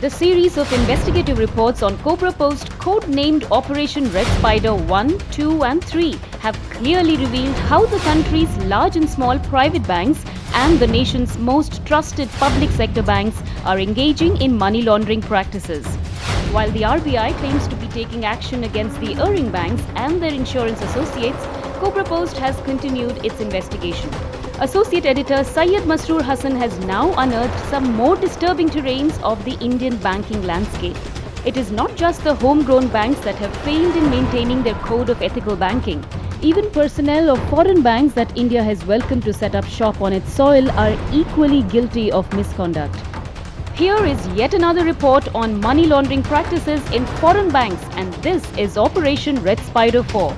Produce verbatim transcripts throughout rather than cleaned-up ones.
The series of investigative reports on Cobra Post, code-named Operation Red Spider one, two and three, have clearly revealed how the country's large and small private banks and the nation's most trusted public sector banks are engaging in money laundering practices. While the R B I claims to be taking action against the erring banks and their insurance associates, Cobra Post has continued its investigation. Associate editor Syed Masroor Hassan has now unearthed some more disturbing terrains of the Indian banking landscape. It is not just the homegrown banks that have failed in maintaining their code of ethical banking. Even personnel of foreign banks that India has welcomed to set up shop on its soil are equally guilty of misconduct. Here is yet another report on money laundering practices in foreign banks, and this is Operation Red Spider four.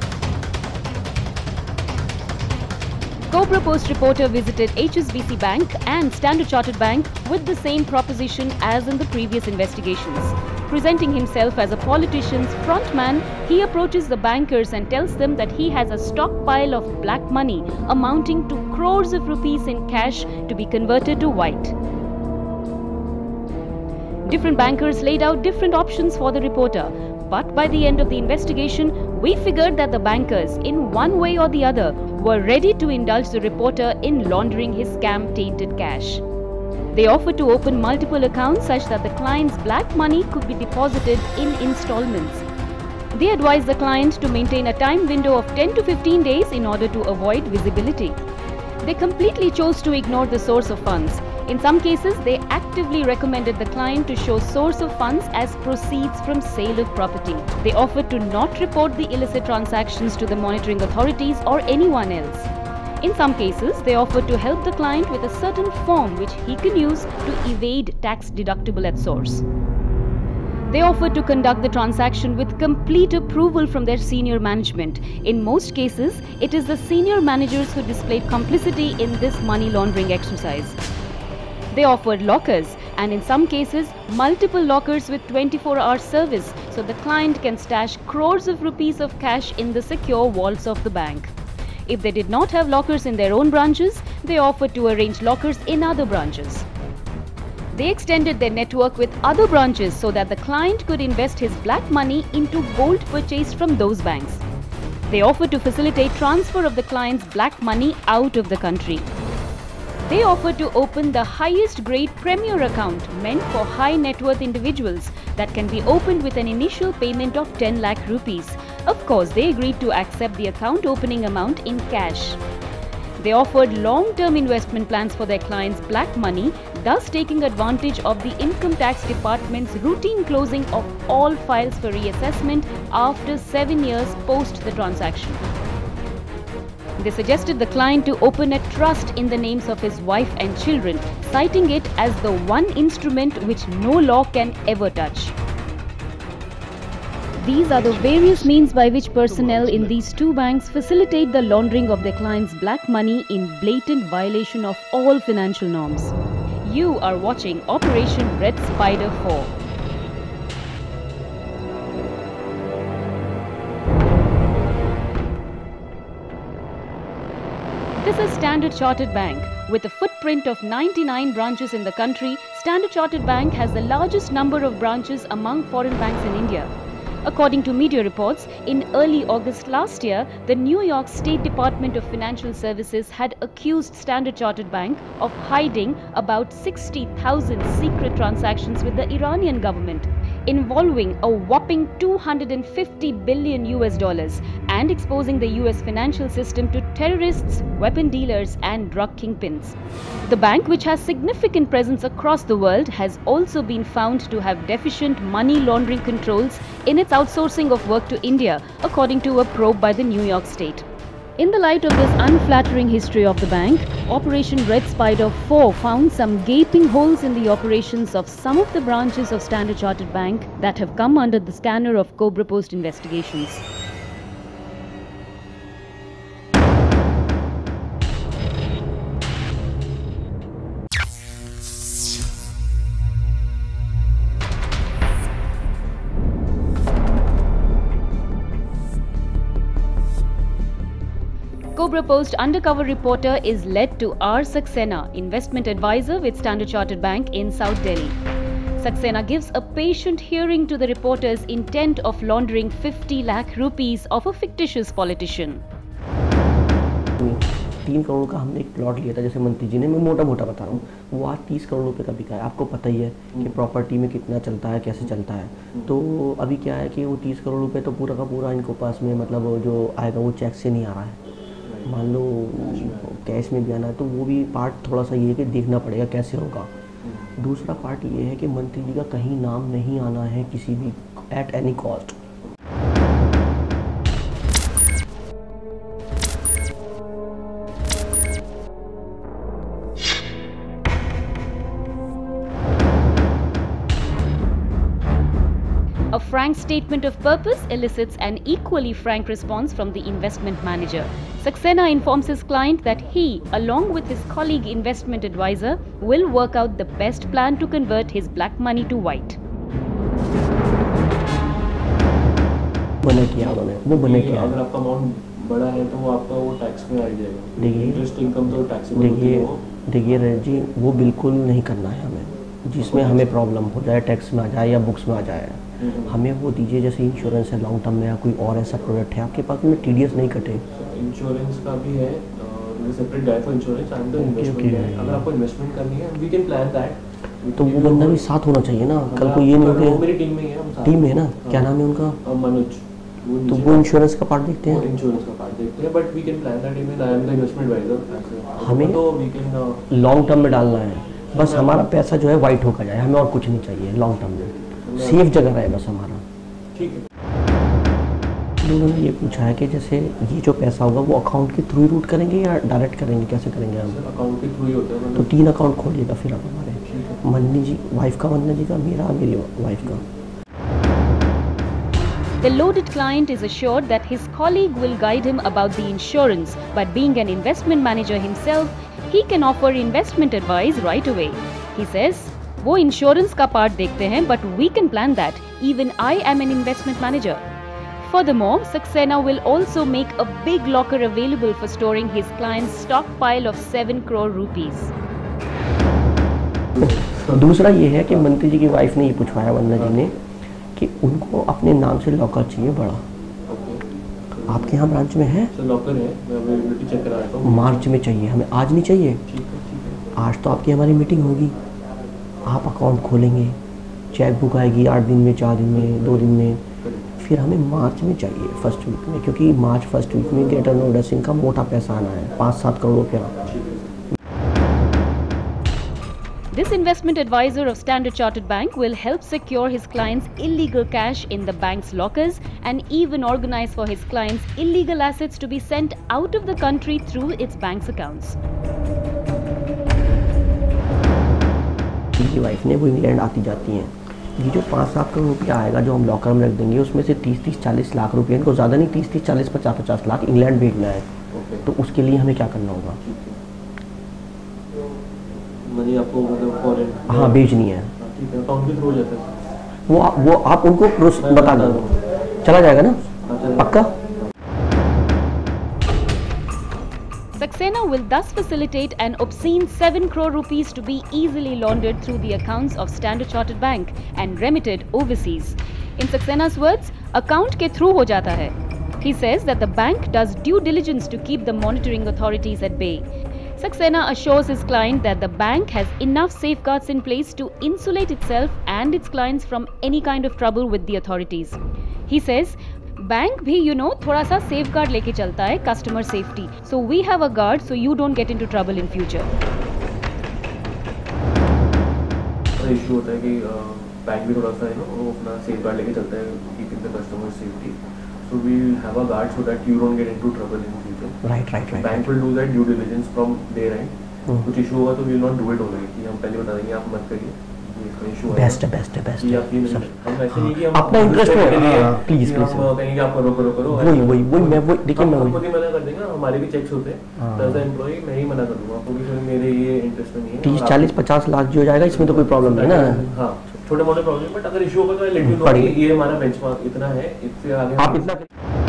Cobra Post reporter visited H S B C Bank and Standard Chartered Bank with the same proposition as in the previous investigations. Presenting himself as a politician's frontman, he approaches the bankers and tells them that he has a stockpile of black money amounting to crores of rupees in cash to be converted to white. Different bankers laid out different options for the reporter, but by the end of the investigation, we figured that the bankers, in one way or the other, were ready to indulge the reporter in laundering his scam-tainted cash. They offered to open multiple accounts such that the client's black money could be deposited in installments. They advised the client to maintain a time window of ten to fifteen days in order to avoid visibility. They completely chose to ignore the source of funds. In some cases, they actively recommended the client to show source of funds as proceeds from sale of property. They offered to not report the illicit transactions to the monitoring authorities or anyone else. In some cases, they offered to help the client with a certain form which he can use to evade tax deductible at source. They offered to conduct the transaction with complete approval from their senior management. In most cases, it is the senior managers who displayed complicity in this money laundering exercise. They offered lockers, and in some cases, multiple lockers with twenty-four hour service, so the client can stash crores of rupees of cash in the secure vaults of the bank. If they did not have lockers in their own branches, they offered to arrange lockers in other branches. They extended their network with other branches so that the client could invest his black money into gold purchased from those banks. They offered to facilitate transfer of the client's black money out of the country. They offered to open the highest grade premier account meant for high net worth individuals that can be opened with an initial payment of ten lakh rupees. Of course, they agreed to accept the account opening amount in cash. They offered long-term investment plans for their clients' black money, thus taking advantage of the Income Tax Department's routine closing of all files for reassessment after seven years post the transaction. They suggested the client to open a trust in the names of his wife and children, citing it as the one instrument which no law can ever touch. These are the various means by which personnel in these two banks facilitate the laundering of their clients' black money in blatant violation of all financial norms. You are watching Operation Red Spider four. This is Standard Chartered Bank. With a footprint of ninety-nine branches in the country, Standard Chartered Bank has the largest number of branches among foreign banks in India. According to media reports, in early August last year, the New York State Department of Financial Services had accused Standard Chartered Bank of hiding about sixty thousand secret transactions with the Iranian government, involving a whopping two hundred fifty billion U S dollars and exposing the U S financial system to terrorists, weapon dealers and drug kingpins. The bank, which has significant presence across the world, has also been found to have deficient money laundering controls in its outsourcing of work to India, according to a probe by the New York State. In the light of this unflattering history of the bank, Operation Red Spider four found some gaping holes in the operations of some of the branches of Standard Chartered Bank that have come under the scanner of Cobra Post investigations. Cobra Post undercover reporter is led to R. Saxena, investment advisor with Standard Chartered Bank in South Delhi. Saxena gives a patient hearing to the reporter's intent of laundering fifty lakh rupees of a fictitious politician. तीन करोड़ का हमने एक plot लिया था, जैसे मंत्री जी ने, मैं मोटा मोटा बता रहा हूँ, वो आज तीस करोड़ रुपए का बिका है। आपको पता ही है कि प्रॉपर्टी में कितना चलता है, कैसे चलता है। तो अभी क्या है कि वो तीस करोड़ रुपए तो पूरा का पूरा इनको पास में, मतलब जो आएगा वो चेक से नहीं आ रहा है, मान लो कैश में भी आना है, तो वो भी पार्ट थोड़ा सा ये है कि देखना पड़ेगा कैसे होगा। दूसरा पार्ट ये है कि मंत्री जी का कहीं नाम नहीं आना है किसी भी, at any cost. A frank statement of purpose elicits an equally frank response from the investment manager. Saxena informs his client that he, along with his colleague investment advisor, will work out the best plan to convert his black money to white. बने किया उन्होंने, वो बने किया। अगर आपका amount बड़ा है तो वो आपका वो टैक्स में आ जाएगा। देखिए इंटरेस्ट इनकम तो टैक्सेबल होती है। देखिए देखिए रजत जी, वो बिल्कुल नहीं करना है हमें, जिसमें हमें प्रॉब्लम हो जाए, टैक्स में आ जाए या बुक्स में आ जाए। हमें वो दीजिए जैसे इंश्योरेंस है लॉन्ग टर्म में, या कोई और ऐसा प्रोडक्ट है आपके पास में टीडीएस नहीं कटे। इंश्योरेंस का भी है, separate guy for insurance and the investment है। अगर आपको इन्वेस्टमेंट करनी है वी कैन प्लान दैट। तो वो बंदा भी साथ होना चाहिए ना, कल को ये नहीं हो वो मेरी टीम में ही है, हम साथ टीम है ना। क्या नाम है उनका? मनोज। तो वो इंश्योरेंस का पार्ट देखते हैं, इंश्योरेंस का पार्ट देखते हैं, but we can plan that. Even I am the investment advisor. हमें तो वी कैन लॉन्ग टर्म में डालना है, बस हमारा पैसा जो है वाइट होकर जाए, हमें और कुछ नहीं चाहिए। लॉन्ग टर्म में सेफ जगह रहे बस हमारा। ठीक है। उन्होंने ये पूछा है कि जैसे ये जो पैसा होगा वो अकाउंट के थ्रू रूट करेंगे या डायरेक्ट करेंगे, कैसे करेंगे हम? अकाउंट के थ्रू ही होता है। तो तीन अकाउंट खोलिएगा फिर आप हमारे, मन्नी जी वाइफ का, मन्ना जी का, मेरा, मेरी वाइफ का। The loaded client is assured that his colleague will guide him about the insurance, but being an investment manager himself, he can offer investment advice right away. He says, "वो insurance का part देखते हैं, but we can plan that. Even I am an investment manager." Furthermore, Saxena will also make a big locker available for storing his client's stockpile of seven crore rupees. दूसरा ये है कि मंत्री जी की wife ने ये पूछवाया वन्ना जी ने कि उनको अपने नाम से लॉकर चाहिए बड़ा। आपके यहाँ ब्रांच में है? सर लॉकर है, मैं अवेलेबिलिटी चेक करा रहा हूँ। मार्च में चाहिए हमें, आज नहीं चाहिए। ठीक है, ठीक है। आज तो आपकी हमारी मीटिंग होगी, आप अकाउंट खोलेंगे, चेक बुक आएगी आठ दिन में, चार दिन में, दो दिन में, फिर हमें मार्च में चाहिए फर्स्ट वीक में, क्योंकि मार्च फर्स्ट वीक में ग्रेटर नोएडा सिंह का मोटा पैसा आना है, पाँच सात करोड़ रुपया। This investment advisor of Standard Chartered Bank will help secure his clients' illegal cash in the bank's lockers and even organize for his clients' illegal assets to be sent out of the country through its bank's accounts. इनकी wife ने वो England आती जाती हैं। ये जो पाँच सात करोड़ रुपया आएगा जो हम लॉकर में रख देंगे, उसमें से तीस तीस चालीस लाख रुपये, इनको ज़्यादा नहीं, तीस तीस चालीस पचास पचास लाख इंग्लैंड भेजना है। तो उसके लिए हमें क्या करना होगा? मनी आपको मतलब फॉरेन, हाँ भेजनी है। ठीक है, अकाउंट के थ्रू हो जाता है वो आप वो आप उनको प्रोसेस बता दो, चला जाएगा ना पक्का? Saxena will thus facilitate an obscene seven crore rupees to be easily laundered through the accounts of Standard Chartered Bank and remitted overseas. In Saxena's words, account ke through ho jata hai. He says that the bank does due diligence to keep the monitoring authorities at bay. Saxena assures his client that the bank has enough safeguards in place to insulate itself and its clients from any kind of trouble with the authorities. He says, bank भी you know थोड़ा सा safe guard लेके चलता है, customer safety, so we have a guard so you don't get into trouble in future. Issue होता है कि bank भी थोड़ा सा है ना वो अपना सेफ गार्ड लेके चलता है, keeping the customer safety, so we have a guard so that you don't get into trouble in future. Right right right. Bank will do that due diligence from there and. कुछ issue होगा तो we will not do it only, कि हम पहले बता देंगे आप मत करिए, बेस्ट है बेस्ट है बेस्ट है। हम ऐसे नहीं कि हम अपना इंटरेस्ट हो, प्लीज प्लीज हम कहेंगे आप करो करो करो वही वही वही मैं वही देखिए मैं खुद ही मना कर देंगे, हमारे भी चेक्स होते हैं, एज अ एम्प्लॉय मैं ही मना कर दूंगा आपको कि मेरे ये इंटरेस्ट नहीं है। तीस चालीस पचास लाख जो हो जाएगा इसमें तो कोई प्रॉब्लम नहीं ना। हाँ छोटे मोटे प्रॉब्लम, बट अगर इशू होगा तो लेट यू नो कि ये हमारा बेंचमार्क इतना है, इससे आगे आप इतना।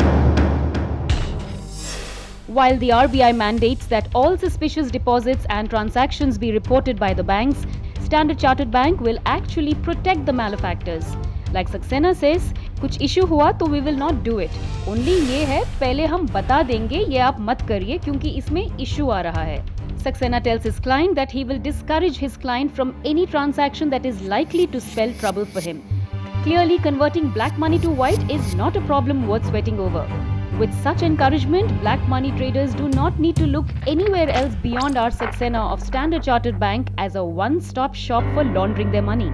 While the R B I mandates that all suspicious deposits and transactions be reported by the banks, Standard Chartered Bank will actually protect the malefactors. Like Saxena says, कुछ इशू हुआ तो we will not do it. Only ये है, पहले हम बता देंगे, ये आप मत करिए क्योंकि इसमें इशू आ रहा है. Saxena tells his client that he will discourage his client from any transaction that is likely to spell trouble for him. Clearly, converting black money to white is not a problem worth sweating over. With such encouragement, black money traders do not need to look anywhere else beyond our Saxena of Standard Chartered Bank as a one-stop shop for laundering their money.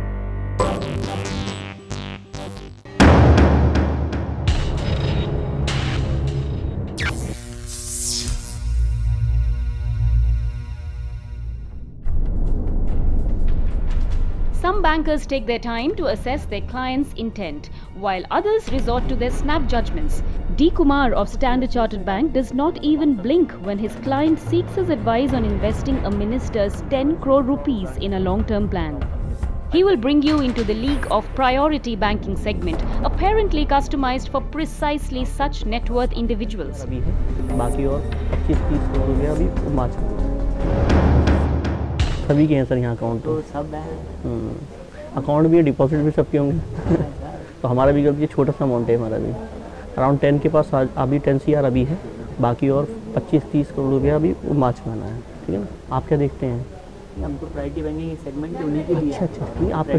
Some bankers take their time to assess their client's intent, while others resort to their snap judgments. D. Kumar of Standard Chartered Bank does not even blink when his client seeks his advice on investing a minister's ten crore rupees in a long-term plan. He will bring you into the league of priority banking segment, apparently customized for precisely such net worth individuals. अभी है, बाकी और पच्चीस तीस करोड़ रुपया अभी मार्च में सभी के हैं सर यहाँ अकाउंट तो सब है अकाउंट भी है, डिपॉजिट भी सबके होंगे तो हमारा भी ये छोटा सा अमाउंट है हमारा भी अराउंड टेन के पास अभी टेन सी आर अभी है बाकी और पच्चीस तीस करोड़ रुपया अभी मार्च में आना है. ठीक है ना, आप क्या देखते हैं? हम तो प्राइवेटी बैंकिंग सेगमेंट के उन्हीं के लिए. अच्छा अच्छा नहीं आप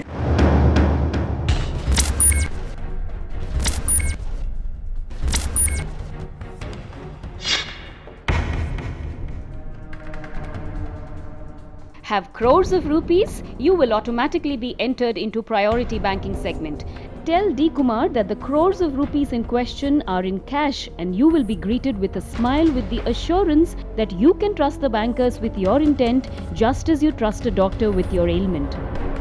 Have crores of rupees? You will automatically be entered into priority banking segment. Tell D. Kumar that the crores of rupees in question are in cash and you will be greeted with a smile with the assurance that you can trust the bankers with your intent just as you trust a doctor with your ailment.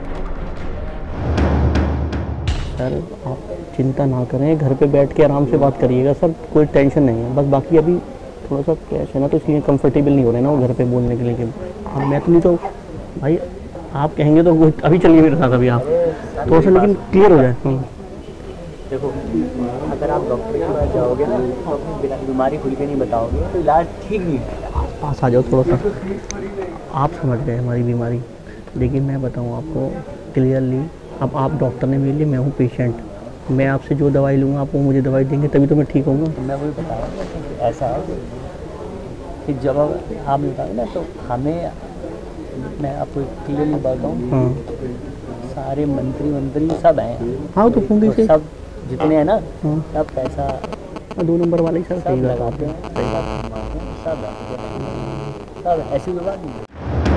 Sir आप चिंता ना करें, घर पे बैठ के आराम से बात करिएगा सर, कोई टेंशन नहीं है. बस बाकी अभी थोड़ा सा कैश है ना तो इसलिए कंफर्टेबल नहीं हो रहे ना वो घर पे बोलने के लिए कि अब मैं तो नहीं तो भाई आप कहेंगे तो वो अभी चलिए मेरे साथ अभी आप थोड़ा सा लेकिन क्लियर हो जाए. देखो अगर आप डॉक्टर के पास जाओगे ना तो अपनी बिना बीमारी खुल के नहीं बताओगे तो इलाज ठीक नहीं है. पास आ जाओ थोड़ा सा, आप समझ गए हमारी बीमारी, लेकिन मैं बताऊँ आपको क्लियरली. अब आप डॉक्टर ने मेरे लिए, मैं हूँ पेशेंट, मैं आपसे जो दवाई लूँगा आप वो मुझे दवाई देंगे तभी तो मैं ठीक होऊंगा. तो मैं वही बता रहा हूँ कि ऐसा है कि जब आप बताओगे ना तो हमें, मैं आपको क्लियरली बताता हूँ, हाँ सारे मंत्री मंत्री सब हैं. हाँ तो पूरी से सब जितने हैं ना हाँ सब पैसा दो नंबर वाले ही सर सब सही बात लगाते हैं, सही बात घुमाते हैं, सब सब ऐसी कोई बात नहीं है.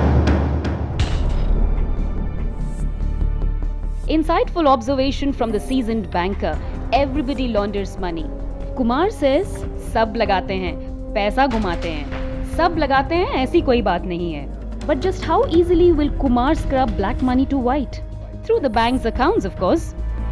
Insightful observation from the seasoned banker. Everybody launders money. Kumar says, सब लगाते हैं, पैसा घुमाते हैं, सब लगाते हैं, ऐसी कोई बात नहीं है. But just how easily will Kumar scrub black money to white? Through the bank's accounts, of course.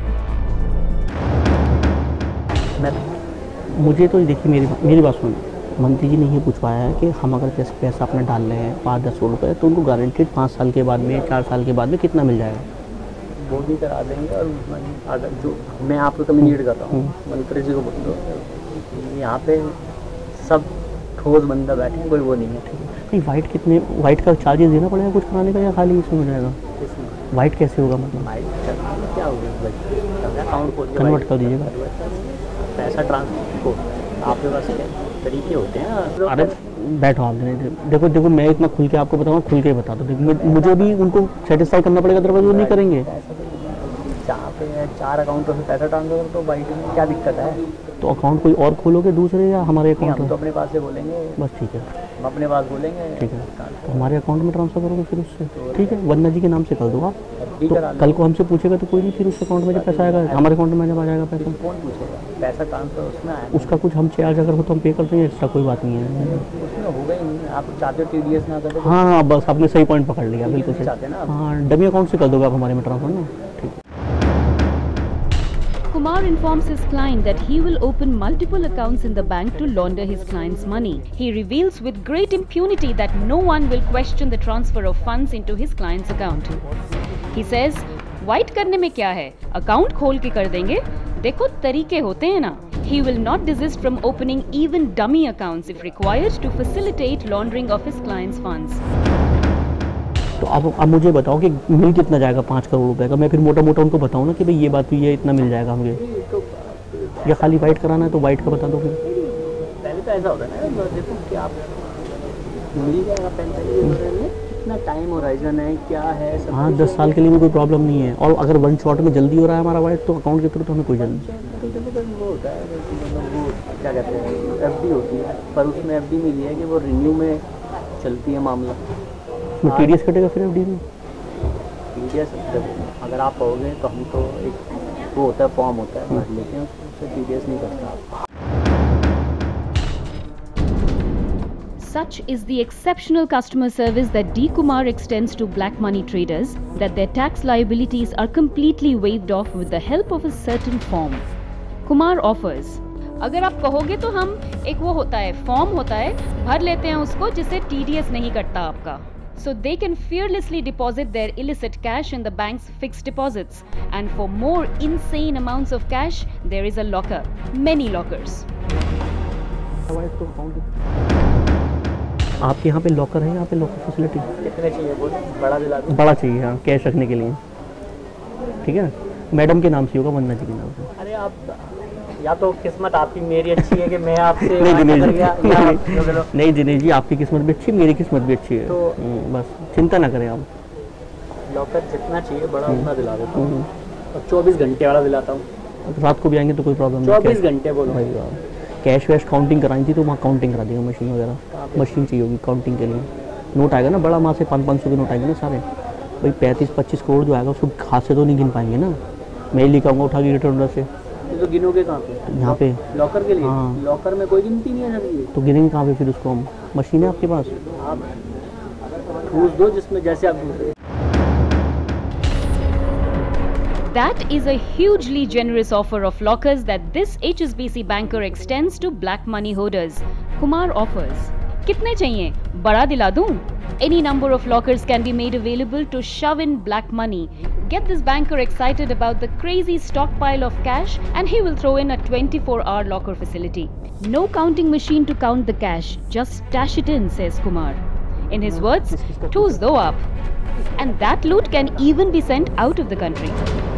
मैं मुझे तो देखिए मेरी मेरी बात सुनो, मंत्री जी ने ये पूछवाया है कि हम अगर पैसा पैसा अपना डाल रहे हैं पाँच दस सौ रुपये तो उनको गारंटेड पाँच साल के बाद में चार साल के बाद में कितना मिल जाएगा. वो भी करा देंगे. और अगर जो मैं आपको कम्युनिकेट कर रहा हूँ मंत्री जी को बोल दो, यहाँ पे सब ठोस बंदा बैठे हैं, कोई वो नहीं है. नहीं वाइट कितने, वाइट का चार्जेस देना पड़ेगा कुछ कराने का या खाली इसमें हो जाएगा? वाइट कैसे होगा मतलब? वाइट क्या होगा, अकाउंट खोल कन्वर्ट कर दीजिएगा. पैसा ट्रांसफर को आपके पास तरीके होते हैं. अरे बैठो आप, देखो देखो मैं इतना खुल के आपको बताऊंगा, खुल के बता दो. देखो मुझे भी उनको सेटिस्फाई करना पड़ेगा, अदरवाइज वो नहीं करेंगे. जहाँ पे चार अकाउंटों से पैसा ट्रांसफर करो तो वाइट में क्या दिक्कत है? तो अकाउंट कोई और खोलोगे दूसरे या हमारे अकाउंट हम में? तो अपने पास से बोलेंगे. बस ठीक है, हम अपने पास बोलेंगे. ठीक है तो हमारे अकाउंट में ट्रांसफर करोगे फिर उससे. ठीक है, वंदना जी के नाम से कर दो आप. भी तो करा लो. कल को हमसे पूछेगा तो कोई नहीं, फिर उस अकाउंट में जब पैसा आएगा हमारे अकाउंट में जब आ जाएगा पैसा, कौन पूछेगा? पैसा ट्रांसफर उसमें आया, उसका कुछ हम चार्ज अगर हो तो हम पे कर देंगे, एक्स्ट्रा कोई बात नहीं है. उसमें होगा ही नहीं. आप चाहते हो टी डी एस ना करें? हाँ हाँ बस आपने सही पॉइंट पकड़ लिया, बिल्कुल सही. चाहते हैं ना. हाँ डमी अकाउंट से कर दोगे आप हमारे में ट्रांसफर ना. ठीक है. Kumar informs his client that he will open multiple accounts in the bank to launder his client's money. He reveals with great impunity that no one will question the transfer of funds into his client's account. He says, "White करने में क्या है? Account खोल के कर देंगे. देखो तरीके होते हैं ना." He will not desist from opening even dummy accounts if required to facilitate laundering of his client's funds. तो अब अब मुझे बताओ कि मिल कितना जाएगा पाँच करोड़ रुपए का, मैं फिर मोटा मोटा उनको बताऊँ ना कि भाई ये बात हुई है, इतना मिल जाएगा मुझे, तो या खाली वाइट कराना है तो वाइट का बता दो फिर। पहले तो ऐसा होता है ना, देखो कि आप मिल जाएगा पहले कितना टाइम होराइजन है, क्या है सब। हाँ, दस साल के लिए भी कोई प्रॉब्लम नहीं है, और अगर वन शॉट में जल्दी हो रहा है हमारा वाइट तो अकाउंट के थ्रू तो हमें कोई जल्दी। तो देखो वो होता है मतलब वो क्या कहते हैं एफ डी होती है, पर उसमें एफ डी में ये है कि वो रिन्यू में चलती है मामला। उसमें टी डी एस कटेगा फिर एफ डी में? टी डी एस अगर आप कहोगे तो हम तो एक वो होता है फॉर्म होता है भर लेते हैं, उससे टी डी एस नहीं करता। Such is the exceptional customer service that D. Kumar extends to black money traders that their tax liabilities are completely waived off with the help of a certain form. Kumar offers, अगर आप कहोगे तो हम एक वो होता है form होता है, भर लेते हैं उसको जिससे टी डी एस नहीं कटता आपका. So they can fearlessly deposit their illicit cash in the bank's fixed deposits. And for more insane amounts of cash, there is a locker. Many lockers. आपके यहाँ पे लॉकर है, यहाँ पे लॉकर फैसिलिटी कितने चाहिए बोलो, बड़ा दिला दो। बड़ा चाहिए हाँ, कैश रखने के लिए, ठीक है ना? मैडम के नाम से होगा, वंदना जी के नाम से। अरे आप या तो किस्मत आपकी मेरी अच्छी है कि मैं आपसे नहीं दिनेश जी, गया, या आप- नहीं, नहीं दिनेश जी, आपकी किस्मत भी अच्छी, मेरी किस्मत भी अच्छी है, तो- हम्म, बस चिंता ना करें आप। लॉकर जितना चाहिए बड़ा उतना दिला देता हूँ, और चौबीस घंटे वाला दिलाता हूँ। रात को भी आएंगे तो कोई प्रॉब्लम नहीं। चौबीस कैश- घंटे बोलो। भाई वाह, कैश वैश काउंटिंग कराई थी तो वहाँ काउंटिंग करा देंगे, मशीन वगैरह मशीन चाहिए होगी काउंटिंग के लिए। नोट आएगा ना बड़ा, वहाँ से पाँच पाँच सौ के नोट आएंगे ना सारे, भाई पैंतीस पच्चीस करोड़ जो आएगा उसको हाथ से तो नहीं गिन पाएंगे ना, मैं ही लिखाऊंगा उठा के रिटर्न से। ये तो गिनोगे कहाँ पे? यहाँ पे लॉकर के लिए? हाँ। लॉकर में कोई गिनती नहीं है जब, तो गिनेंगे कहाँ पे फिर उसको हम? मशीन है आपके पास? आप ठूस दो जिसमें जैसे आप ठूस। That is a hugely generous offer of lockers that this H S B C banker extends to black money holders. Kumar offers, कितने चाहिए? बड़ा दिला दूं? Any number of lockers can be made available to shove in black money. Get this banker excited about the crazy stockpile of cash and he will throw in a twenty-four hour locker facility. No counting machine to count the cash, just stash it in, says Kumar. In his words, ठूस दो आप. And that loot can even be sent out of the country.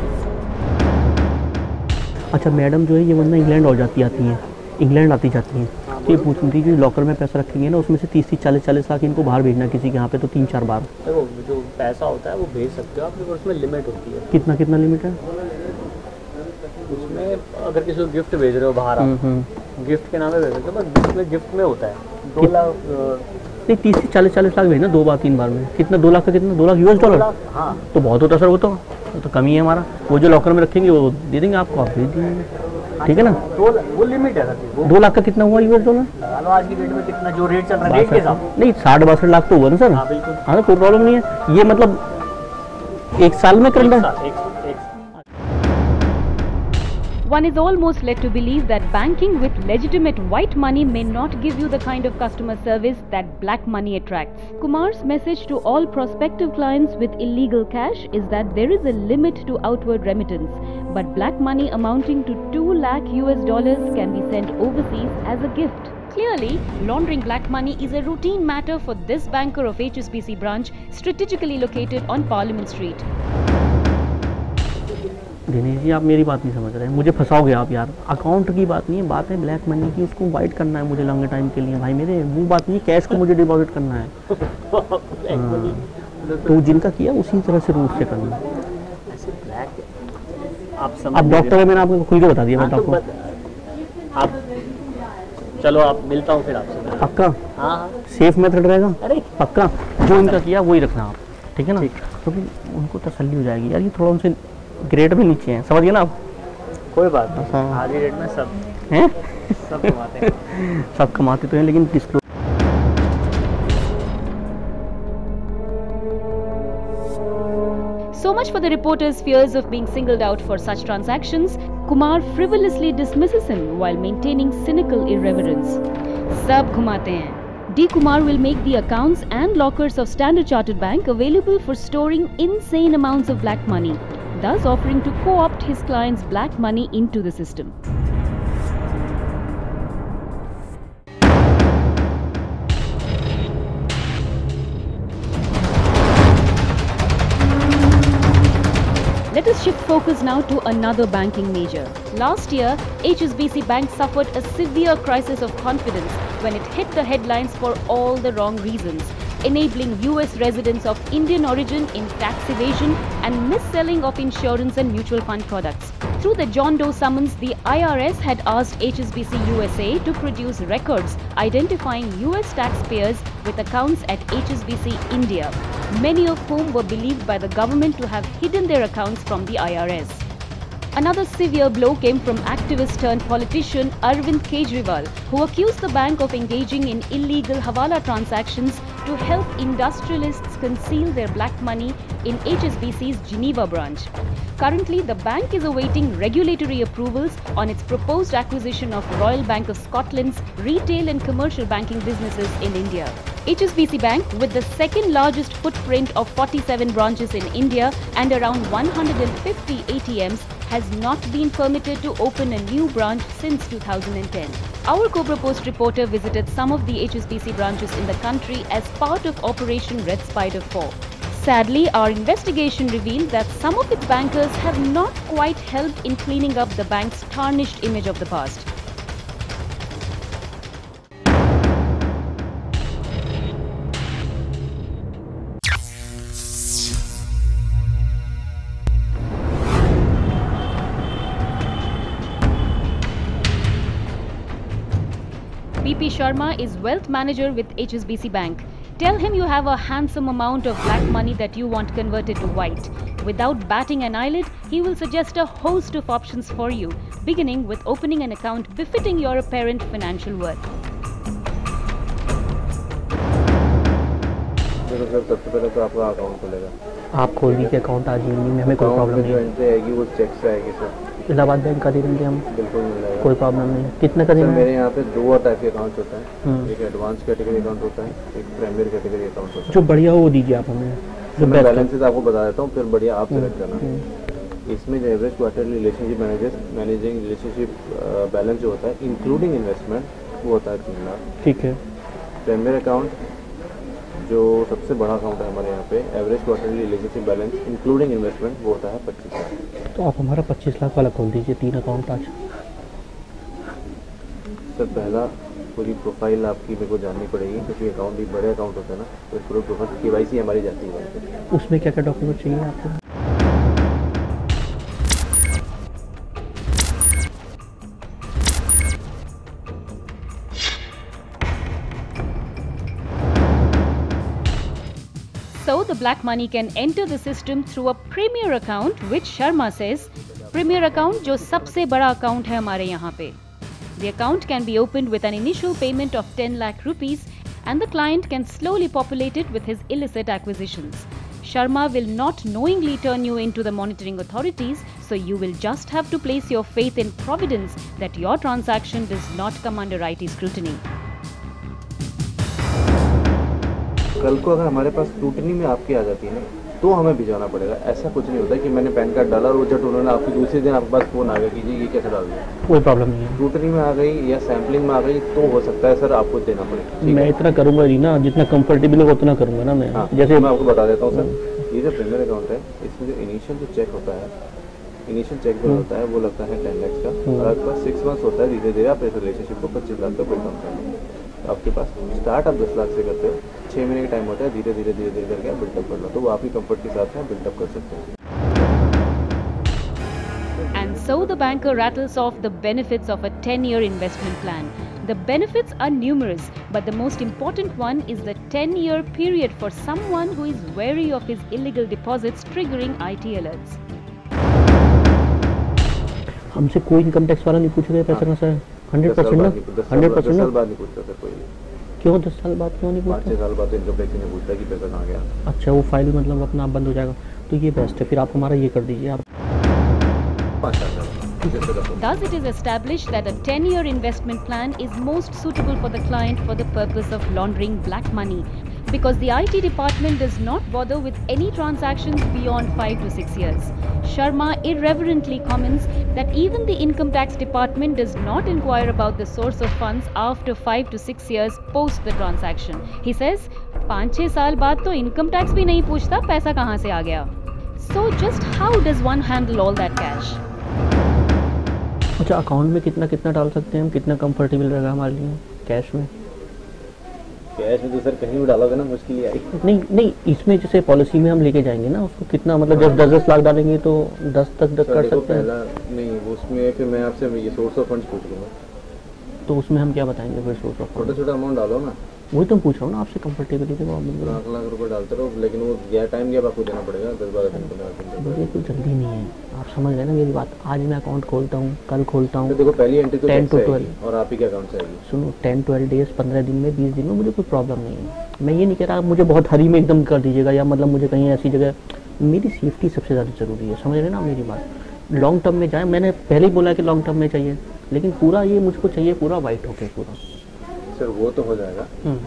अच्छा, madam जो है ये वरना England हो जाती आती हैं, इंग्लैंड आती जाती हैं, तो ये पूछती थी कि लॉकर में पैसा रखेंगे ना उसमें से तीस तीस चालीस चालीस लाख इनको बाहर भेजना किसी के यहाँ पे तो तीन चार बार। देखो जो पैसा होता है वो भेज सकते हो आप, लेकिन उसमें लिमिट होती है। कितना कितना लिमिट है उसमें? अगर किसी को गिफ्ट भेज रहे हो बाहर, हम्म, आप हम्म। गिफ्ट के नाम पे भेज सकते हो, पर उसमें गिफ्ट में होता है दो कित- लाख अ, नहीं, तीस तीस चालीस चालीस लाख भेजना दो बार तीन बार में, कितना? दो लाख का कितना? दो लाख यूएस दो डॉलर? लाख, हाँ। तो बहुत होता सर, वो तो वो तो कमी है हमारा। वो जो लॉकर में रखेंगे वो दे देंगे आपको, आप भेज दीजिए, ठीक है ना? दो वो लिमिट है सर, वो दो लाख का कितना हुआ यूएस डॉलर? लगा लो आज की डेट में कितना जो रेट चल रहा है रेट के हिसाब से। नहीं, साठ बासठ लाख तो हुआ ना सर। हाँ बिल्कुल। हाँ तो कोई प्रॉब्लम नहीं है, ये मतलब एक साल में करना है। एक- एक- एक- One is almost led to believe that banking with legitimate white money may not give you the kind of customer service that black money attracts. Kumar's message to all prospective clients with illegal cash is that there is a limit to outward remittance, but black money amounting to two lakh U S dollars can be sent overseas as a gift. Clearly, laundering black money is a routine matter for this banker of H S B C branch strategically located on Parliament Street. Dinesh ji, आप मेरी बात नहीं समझ रहे, मुझे फंसाओगे आप यार। Account की बात नहीं है, बात है ब्लैक मनी की, उसको वाइट करना है मुझे लंबे टाइम के लिए भाई मेरे, वो बात नहीं, कैश को मुझे डिपॉजिट करना है। हाँ। तो जिनका किया उसी तरह से रूट से करना है। ऐसे ब्लैक आप समझ अब डॉक्टर है, मैंने आपको खुल के बता दिया, हाँ, मैं तो आपको बत- आप चलो आप मिलता हूँ फिर आपसे। पक्का हाँ हाँ सेफ मेथड रहेगा, अरे पक्का जो इनका किया वही रखना आप, ठीक है ना? ठीक। क्योंकि उनको तसल्ली हो जाएगी यार, ये थोड़ा उनसे ग्रेड में नीचे हैं, समझ गए ना आप? कोई बात नहीं, हाँ। आज की डेट में सब हैं सब कमाते हैं। सब कमाते तो हैं लेकिन disclose. So much for the reporter's fears of being singled out for such transactions. Kumar frivolously dismisses him while maintaining cynical irreverence. Sab ghumate hain. D. Kumar will make the accounts and lockers of Standard Chartered Bank available for storing insane amounts of black money, thus offering to co-opt his clients' black money into the system. Let us shift focus now to another banking major. Last year, H S B C Bank suffered a severe crisis of confidence when it hit the headlines for all the wrong reasons, enabling U S residents of Indian origin in tax evasion and mis-selling of insurance and mutual fund products. Through the John Doe summons, the I R S had asked H S B C U S A to produce records identifying U S taxpayers with accounts at H S B C India, many of whom were believed by the government to have hidden their accounts from the I R S. Another severe blow came from activist turned politician Arvind Kejriwal, who accused the bank of engaging in illegal hawala transactions to help industrialists conceal their black money in H S B C's Geneva branch. Currently, the bank is awaiting regulatory approvals on its proposed acquisition of Royal Bank of Scotland's retail and commercial banking businesses in India. H S B C Bank, with the second largest footprint of forty-seven branches in India and around one hundred fifty A T Ms, has not been permitted to open a new branch since two thousand ten. Our Cobra Post reporter visited some of the H S B C branches in the country as part of Operation Red Spider four. Sadly, our investigation revealed that some of its bankers have not quite helped in cleaning up the bank's tarnished image of the past. B P Sharma is wealth manager with H S B C Bank. Tell him you have a handsome amount of black money that you want converted to white. Without batting an eyelid, he will suggest a host of options for you, beginning with opening an account befitting your apparent financial worth. देखो sir, सबसे पहले तो आपका account खुलेगा। आप खोल दीजिए account आज इवनिंग में, हमें कोई प्रॉब्लम नहीं जो है। एंट्री आएगी वो चेक से आएगी सर। इलाहाबाद बैंक का दे देंगे हम, बिल्कुल मिल जाएगा, कोई प्रॉब्लम नहीं है। कितने का सर देना मेरे है? यहाँ पे दो टाइप के अकाउंट होता है, हम्म। एक एडवांस कैटेगरी अकाउंट होता है, एक प्राइमरी कैटेगरी अकाउंट होता है। जो बढ़िया हो वो दीजिए आप हमें, जो मैं बेस्ट हो। बैलेंसेस आपको बता देता हूँ, फिर बढ़िया आप सेलेक्ट करना। हम्म। इसमें जो average quarterly relationship manager managing relationship balance जो होता है इंक्लूडिंग इन्वेस्टमेंट, वो होता है तीन लाख। ठीक है। प्राइमरी अकाउंट जो सबसे बड़ा अकाउंट है हमारे यहाँ पे, average quarterly relationship balance including investment, वो होता है पच्चीस लाख। तो आप हमारा पच्चीस लाख वाला खोल दीजिए, तीन अकाउंट आज। सर पहला पूरी प्रोफाइल आपकी मेरे को जाननी पड़ेगी, क्योंकि अकाउंट भी बड़े अकाउंट होते हैं ना, तो पूरी प्रोफाइल के वाई सी हमारी जाती है वहाँ पे। उसमें क्या क्या डॉक्यूमेंट चाहिए आपको? So the black money can enter the system through a Premier account, which Sharma says, Premier account जो सबसे बड़ा account है हमारे यहाँ पे. The account can be opened with an initial payment of ten lakh rupees and the client can slowly populate it with his illicit acquisitions. Sharma will not knowingly turn you into the monitoring authorities, so you will just have to place your faith in providence that your transaction does not come under I T scrutiny. कल को अगर हमारे पास scrutiny में आपकी आ जाती है ना, तो हमें भिजवाना पड़ेगा। ऐसा कुछ नहीं होता कि मैंने पैन कार्ड डाला और वो झट उन्होंने आपके दूसरे दिन आपके पास फोन आ गया कि जी ये कैसे डाल दिया। कोई प्रॉब्लम नहीं है। स्क्रूटनी में आ गई या सैम्पलिंग में आ गई तो हो सकता है सर आपको देना पड़ेगा। मैं इतना करूंगा ही ना, जितना कंफर्टेबल होगा उतना करूंगा ना मैं। हाँ, जैसे मैं आपको बता देता हूँ सर, ये जो प्रीमियर अकाउंट है, इसमें जो इनिशियल जो चेक होता है, इनिशियल चेक जो होता है वो लगता है टेन लैक्स का, और आपके पास सिक्स मंथ्स होता है, धीरे धीरे आप इस रिलेशनशिप को पच्चीस लाख तक बिल्ड अप करते हैं। आपके पास स्टार्ट आप दस लाख से करते हो, छः महीने का टाइम होता है, धीरे धीरे धीरे धीरे करके आप बिल्डअप कर लो, तो वो आपकी कंफर्ट के साथ में बिल्डअप कर सकते हैं। And so the banker rattles off the benefits of a ten-year investment plan. The benefits are numerous, but the most important one is the ten-year period for someone who is wary of his illegal deposits triggering I T alerts. हमसे कोई income tax वाला नहीं पूछ रहे पैसा कहाँ से है? हंड्रेड परसेंट ना, हंड्रेड परसेंट ना। बाद नहीं पूछता सर कोई। क्यों दस साल बाद क्यों नहीं पाँच छः पूछता? साल बाद तो इनकम टैक्स नहीं पूछता कि पैसा कहाँ गया। अच्छा, वो फाइल मतलब अपना आप बंद हो जाएगा, तो ये बेस्ट है। फिर आप हमारा ये कर दीजिए आप। पाँच साल का Thus, it is established that a ten-year investment plan is most suitable for the client for the purpose of laundering black money, because the I T department does not bother with any transactions beyond five to six years. Sharma irreverently comments that even the income tax department does not inquire about the source of funds after five to six years post the transaction. He says, पाँच छः साल बाद तो income tax भी नहीं पूछता पैसा कहाँ से आ गया. So just how does one handle all that cash? अच्छा, अकाउंट में कितना कितना डाल सकते हैं हम, कितना कंफर्टेबल रहेगा हमारे लिए कैश में? कैश में तो सर कहीं भी डालोगे ना मुश्किल ही आएगी। नहीं नहीं, इसमें जैसे पॉलिसी में हम लेके जाएंगे ना, उसको कितना मतलब जब दस दस लाख डालेंगे तो दस तक दस कर सकते हैं। पहला नहीं, उसमें फिर मैं आपसे ये सोर्स ऑफ फंड्स पूछ लूँगा। तो उसमें हम क्या बताएंगे फिर सोर्स ऑफ? छोटा छोटा अमाउंट डालो ना। वही तो पूछ रहा हूँ ना आपसे, कंफर्टेबली देखो आप मतलब लाख लाख रुपए डालते रहो, लेकिन वो गया टाइम गया आपको देना पड़ेगा दस बारह दिन पंद्रह दिन। मुझे कोई जल्दी नहीं है, आप समझ रहे हैं ना मेरी बात। आज मैं अकाउंट खोलता हूँ, कल खोलता हूँ। तो देखो पहली एंट्री तो टेन चेक टू से ट्वेल्व आएगी और आप ही के अकाउंट से आएगी। सुनो, टेन ट्वेल्व डेज, पंद्रह दिन में, बीस दिन में मुझे कोई प्रॉब्लम नहीं है। मैं ये नहीं कह रहा आप मुझे बहुत हरी में एकदम कर दीजिएगा, या मतलब मुझे कहीं ऐसी जगह, मेरी सेफ्टी सबसे ज़्यादा ज़रूरी है, समझ रहे हैं ना मेरी बात। लॉन्ग टर्म में जाए, मैंने पहले ही बोला कि लॉन्ग टर्म में चाहिए, लेकिन पूरा ये मुझको चाहिए पूरा वाइट होके पूरा। सर वो तो हो जाएगा।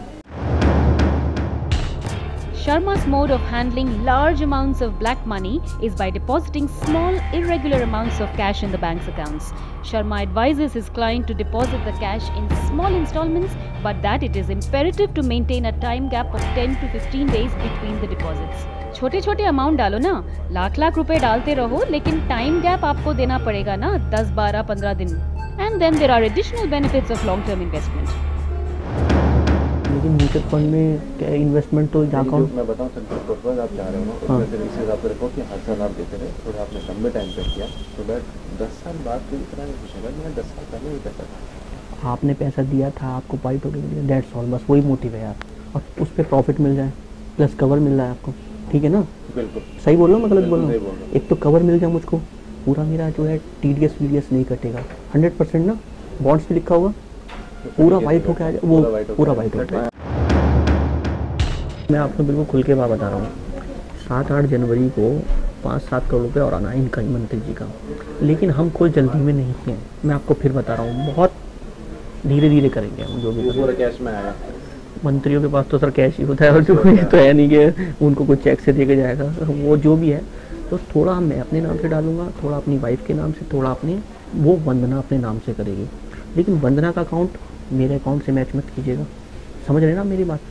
Sharma's mode of handling large amounts of black money is by depositing small, irregular amounts of cash in the bank's accounts. Sharma advises his client to deposit the cash in small installments, but that it is imperative to maintain a time gap of ten to fifteen days between the deposits. छोटे छोटे amount डालो ना, लाख लाख रुपए डालते रहो, लेकिन time gap आपको देना पड़ेगा ना, दस बारह पंद्रह दिन. And then there are additional benefits of long-term investment. लेकिन म्यूचुअल फंड में क्या इन्वेस्टमेंट तो जहाँ जो मैं बताऊँ सर, जो पर्पज आप चाह रहे हो ना, उसमें से इस हिसाब से रखो कि हर साल आप देते रहे, थोड़ा आपने लंबे टाइम पे किया, तो दैट दस साल बाद कोई इतना नहीं पूछेगा कि मैं दस साल पहले भी पैसा था। आपने पैसा दिया था, आपको वाइट होकर दिया, दैट्स ऑल, बस वही मोटिव है यार। और उस पर प्रॉफिट मिल जाए प्लस कवर मिल रहा है आपको, ठीक है ना? बिल्कुल सही बोल रहा हूँ, मतलब बोल रहा बिल्कुल हूँ। सही बोल एक तो कवर मिल जाए मुझको, पूरा मेरा जो है T D S V D S नहीं कटेगा, हंड्रेड परसेंट ना, बॉन्ड्स पे लिखा होगा, पूरा वाइट होकर आ जाए, वो पूरा वाइट होकर आ। मैं आपको बिल्कुल खुल के बात बता रहा हूँ, सात आठ जनवरी को पाँच सात करोड़ रुपए और आना है इनका मंत्री जी का, लेकिन हम कोई जल्दी में नहीं हैं। मैं आपको फिर बता रहा हूँ, बहुत धीरे धीरे करेंगे हम जो भी करेंगे। पूरा कैश में आएगा। मंत्रियों के पास तो सर कैश ही होता है, और जो ये तो है नहीं कि उनको कोई चेक से दे के जाएगा, वो जो भी है। तो थोड़ा मैं अपने नाम से डालूंगा, थोड़ा अपनी वाइफ के नाम से, थोड़ा अपने, वो वंदना अपने नाम से करेगी, लेकिन वंदना का अकाउंट मेरे अकाउंट से मैच मत कीजिएगा, समझ रहे ना मेरी बात?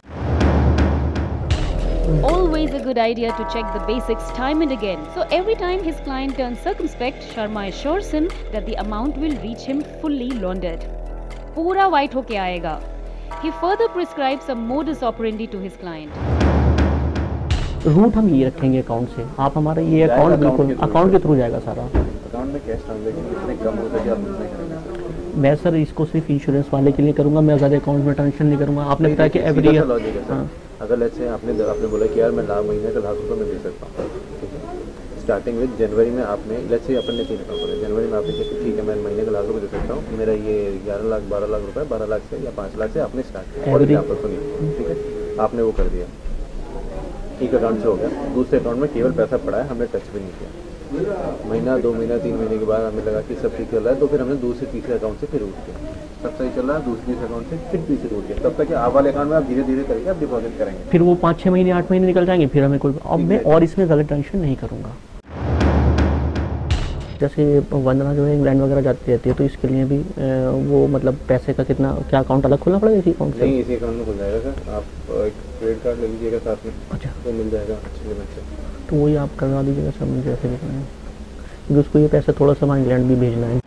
Always a good idea to check the basics time and again. So every time his client turns circumspect, Sharma assures him that the amount will reach him fully laundered. पूरा white होके आएगा. He further prescribes a modus operandi to his client. Route हम ये रखेंगे account से, आप हमारा ये अकाउंट बिल्कुल अकाउंट के थ्रू जाएगा सारा। अकाउंट में कैश ट्रांजैक्शन जितने कम हो सके आप उतने करेंगे। मैं सर इसको सिर्फ इंश्योरेंस वाले के लिए करूंगा, मैं ज़्यादा अकाउंट में ट्रांजेक्शन नहीं करूंगा। आपने बताया कि एवरी ईयर, हाँ, अगर लेट्स से आपने आपने बोला कि यार मैं लाख महीने का लाख रुपये में दे सकता हूँ, ठीक है, स्टार्टिंग विद जनवरी में आपने लेट्स से अपन ने तीन अकाउंट खोले, जनवरी में आपने कहा ठीक है मैं महीने का लाख रुपये दे सकता हूँ, मेरा ये ग्यारह लाख बारह लाख रुपये बारह लाख से या पाँच लाख से आपने स्टार्ट किया, और एग्जाम्पल सुनिए, ठीक है, आपने वो कर दिया, एक अकाउंट से हो गया, दूसरे अकाउंट में केवल पैसा पड़ा है, हमने टच भी नहीं किया। महीना दो महीना तीन महीने के बाद हमें लगा कि सब ठीक चल रहा है, तो फिर हमने दूसरे तीसरे अकाउंट से फिर उठ गया, सब सही चल रहा है, दूसरे तीसरे अकाउंट से फिर तीसरे उठ गया, तब तक कि आप वाले अकाउंट में आप धीरे धीरे करके आप डिपॉजिट करेंगे, फिर वो पाँच छः महीने आठ महीने निकल जाएंगे, फिर हमें कोई, अब मैं और इसमें ज़्यादा टेंशन नहीं करूँगा। जैसे वंदना जो है इंग्लैंड वगैरह जाती रहती है, तो इसके लिए भी वो मतलब पैसे का कितना क्या अकाउंट अलग खोलना पड़ेगा इसी अकाउंट से? नहीं, इसी अकाउंट में खुल जाएगा सर, आप एक क्रेडिट कार्ड ले लीजिएगा साथ में, अच्छा, तो मिल जाएगा अच्छे लिमिट से, तो वही आप करवा दीजिएगा सर मुझे, ऐसे लिखना है क्योंकि उसको ये पैसा थोड़ा सा इंग्लैंड भी भेजना है।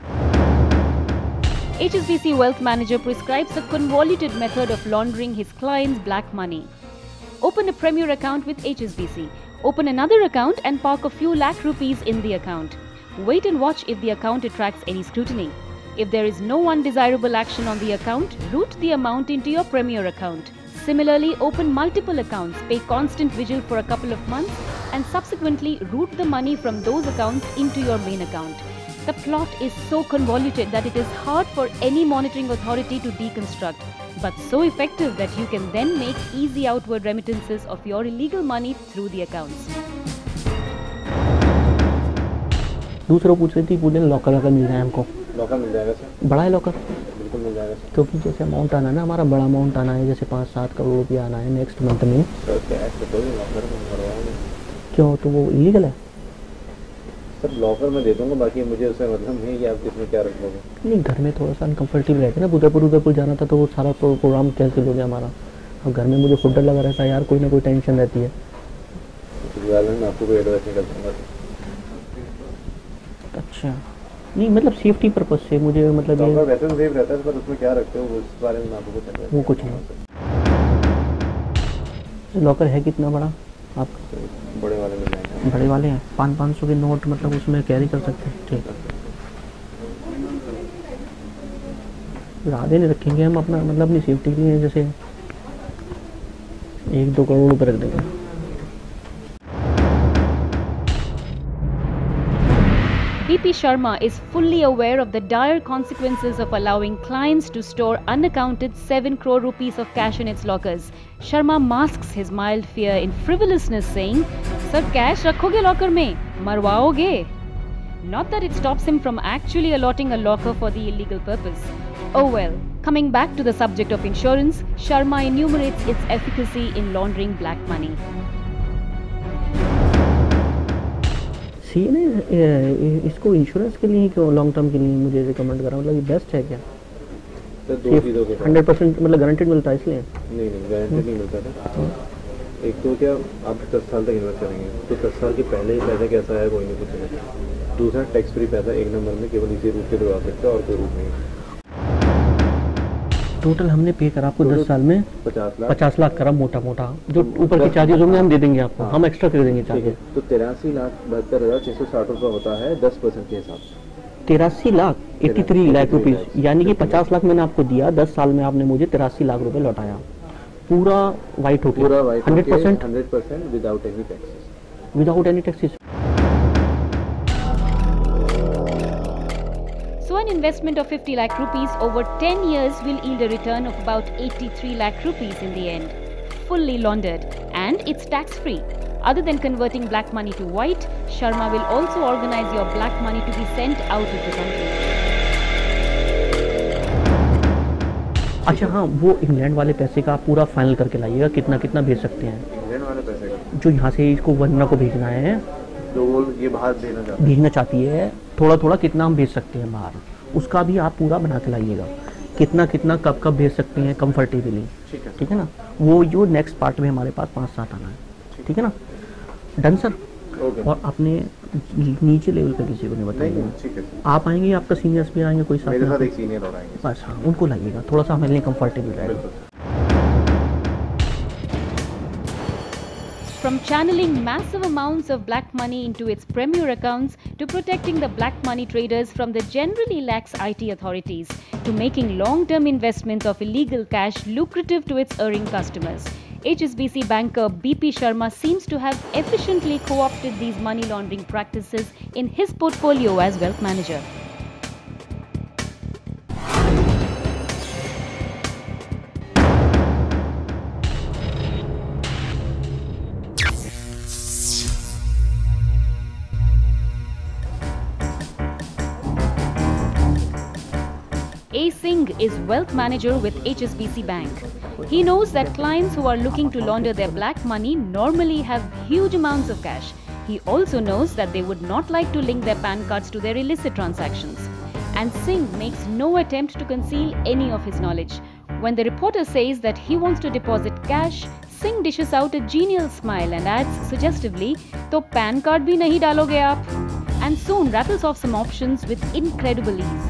H S B C Wealth Manager prescribes a convoluted method of laundering his client's black money. Open a Premier account with H S B C. Open another account and park a few lakh rupees in the account. Wait and watch if the account attracts any scrutiny. If there is no undesirable action on the account, route the amount into your Premier account. Similarly, open multiple accounts, pay constant vigil for a couple of months, and subsequently route the money from those accounts into your main account. The plot is so convoluted that it is hard for any monitoring authority to deconstruct, but so effective that you can then make easy outward remittances of your illegal money through the accounts. दूसरा पूछ रही थी, पूछने locker अगर मिल जाए हमको? Locker मिल जाएगा sir, बड़ा है लॉकर? बिल्कुल मिल जाएगा सर, क्योंकि जैसे अमाउंट आना है ना, हमारा बड़ा अमाउंट आना है, जैसे पाँच सात करोड़ रुपया आना है नेक्स्ट मंथ में। सर कैश तो कोई लॉकर में करवाओगे? क्यों, तो वो इलीगल है? सर लॉकर में दे दूंगा, बाकी मुझे उससे मतलब नहीं कि आप किसमें क्या रखोगे। नहीं, घर में थोड़ा सा अनकम्फर्टेबल रहता है ना, उदयपुर उदयपुर जाना था तो वो सारा प्रोग्राम कैंसिल हो गया हमारा, और घर में मुझे फुड्डर लगा रहता है यार, कोई ना कोई टेंशन रहती है। तो वैलेंट आपको कोई एडवाइस नहीं कर दूंगा। अच्छा नहीं मतलब सेफ्टी पर्पज से मुझे मतलब लॉकर ये वैसे तो सेफ रहता है, पर उसमें क्या रखते हो वो इस बारे में आपको कुछ advice वो कुछ नहीं नहीं। लॉकर है कितना बड़ा आपका? तो बड़े वाले मिल जाएंगे। बड़े वाले हैं, पाँच पाँच सौ के नोट मतलब उसमें कैरी कर सकते हैं। ठीक, ज़्यादा नहीं रखेंगे हम अपना मतलब अपनी सेफ्टी के लिए, जैसे एक दो करोड़ रुपये रख देंगे। B P Sharma is fully aware of the dire consequences of allowing clients to store unaccounted seven crore rupees of cash in its lockers. Sharma masks his mild fear in frivolousness, saying, "Sir, cash rakhoge locker mein, marwaoge." Not that it stops him from actually allotting a locker for the illegal purpose. Oh well. Coming back to the subject of insurance, Sharma enumerates its efficacy in laundering black money. सी ने इसको insurance के लिए क्यों long term के लिए मुझे recommend करा, मतलब ये बेस्ट है क्या? तो दो चीज़ों के साथ हंड्रेड परसेंट मतलब गारंटेड मिलता है इसलिए? नहीं नहीं गारंटी नहीं मिलता था। एक तो क्या आप दस साल तक इन्वेस्ट करेंगे तो दस साल के पहले ही पैसा कैसा है कोई नहीं पूछेगा। दूसरा टैक्स फ्री पैसा एक नंबर में केवल इसी रूट से करवा सकता है और कोई रूट नहीं। टोटल हमने पे करा आपको दस साल में पचास लाख पचास लाख करा मोटा मोटा, जो ऊपर के चार्जेस होंगे हम दे देंगे आपको, हाँ। हम एक्स्ट्रा कर देंगे ठीक है, चार्जेस। तो तिरासी लाख बहत्तर हज़ार छः सौ साठ रुपये होता है दस परसेंट के हिसाब से। तिरासी lakh eighty three lakh rupees, यानी कि पचास लाख मैंने आपको दिया, दस साल में आपने मुझे तिरासी लाख रुपए लौटाया, पूरा वाइट हो पूरा गया white hundred percent hundred percent without any taxes. Without any taxes. So an investment of fifty lakh rupees over ten years will yield a return of about eighty-three lakh rupees in the end. Fully laundered, and it's tax free. Other than converting black money to white, Sharma will also organize your black money to be sent out of the country. अच्छा हाँ, वो England वाले पैसे का आप पूरा final करके लाइएगा, कितना कितना भेज सकते हैं इंग्लैंड वाले पैसे का जो यहाँ से इसको वंदना को भेजना है, जो वो ये बाहर देना चाहते हैं, भेजना चाहती है, थोड़ा थोड़ा कितना हम भेज सकते हैं बाहर, उसका भी आप पूरा बना के लाइएगा, कितना कितना कब कब भेज सकते हैं कंफर्टेबली। ठीक है ठीक है ना, वो जो नेक्स्ट पार्ट में हमारे पास पाँच सात आना है। ठीक है ना, डन सर। ओके। और आपने नीचे लेवल पे किसी को नहीं नहीं बताइएगा, नहीं ठीक है सर। आप आएंगे, आपका सीनियर्स भी आएंगे कोई साथ मेरे में, साथ एक सीनियर और आएंगे। बस हाँ उनको लाइएगा, थोड़ा सा हमारे लिए कंफर्टेबल रहेगा। बिल्कुल। From channeling massive amounts of black money into its premier accounts to protecting the black money traders from the generally lax I T authorities to making long-term investments of illegal cash lucrative to its erring customers, H S B C banker B P Sharma seems to have efficiently co-opted these money laundering practices in his portfolio as wealth manager. A. Singh is wealth manager with H S B C Bank. He knows that clients who are looking to launder their black money normally have huge amounts of cash. He also knows that they would not like to link their PAN cards to their illicit transactions. And Singh makes no attempt to conceal any of his knowledge. When the reporter says that he wants to deposit cash, Singh dishes out a genial smile and adds suggestively, "To PAN card bhi nahi daloge aap?" and soon rattles off some options with incredible ease.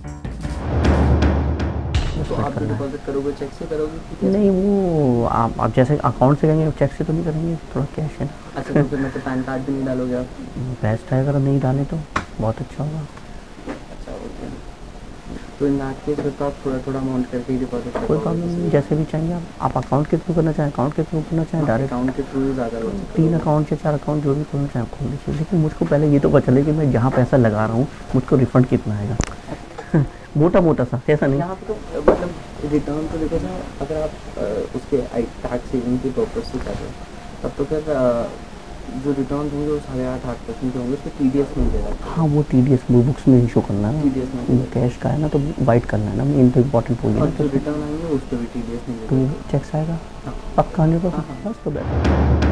तो आप जो deposit करोगे check से करोगे कि कैसे? नहीं वो आप आप जैसे अकाउंट से करेंगे, चेक से तो नहीं करेंगे, थोड़ा कैश है ना। अच्छा तो फिर मतलब पैन कार्ड भी नहीं डालोगे आप? बेस्ट है, अगर नहीं डालें तो बहुत अच्छा होगा। अच्छा ओके। तो इन दैट केस फिर तो आप थोड़ा थोड़ा अमाउंट करके ही डिपॉजिट कोई प्रॉब्लम नहीं, जैसे भी चाहिए आप आप अकाउंट के थ्रू करना चाहें अकाउंट के थ्रू करना चाहें डायरेक्ट अकाउंट के थ्रू ज़्यादा हो सकता है। तीन अकाउंट से चार अकाउंट जो भी खोलना चाहें खोल लीजिए, लेकिन मुझको पहले ये तो पता चले कि मैं जहाँ पैसा लगा रहा हूँ मुझको रिफंड कितना आएगा। मोटा मोटा सा ऐसा नहीं। यहाँ पे तो अ, मतलब रिटर्न तो देखो ना, अगर आप अ, उसके टैक्स सेविंग के पर्पज से कर रहे हो तब तो फिर अ, जो रिटर्न होंगे वो साढ़े आठ आठ परसेंट के होंगे, उसमें टी डी एस मिल जाएगा। हाँ वो टी डी एस बुक्स में शो करना है, टी डी एस में कैश का है ना तो वाइट करना है ना, मेन तो इम्पोर्टेंट हो और गया जो ना। रिटर्न आएंगे उस पर भी टी डी एस मिल तो जाएगा। चेक्स आएगा हाँ। पक्का हंड्रेड हाँ, परसेंट, हाँ। बस तो बेस्ट।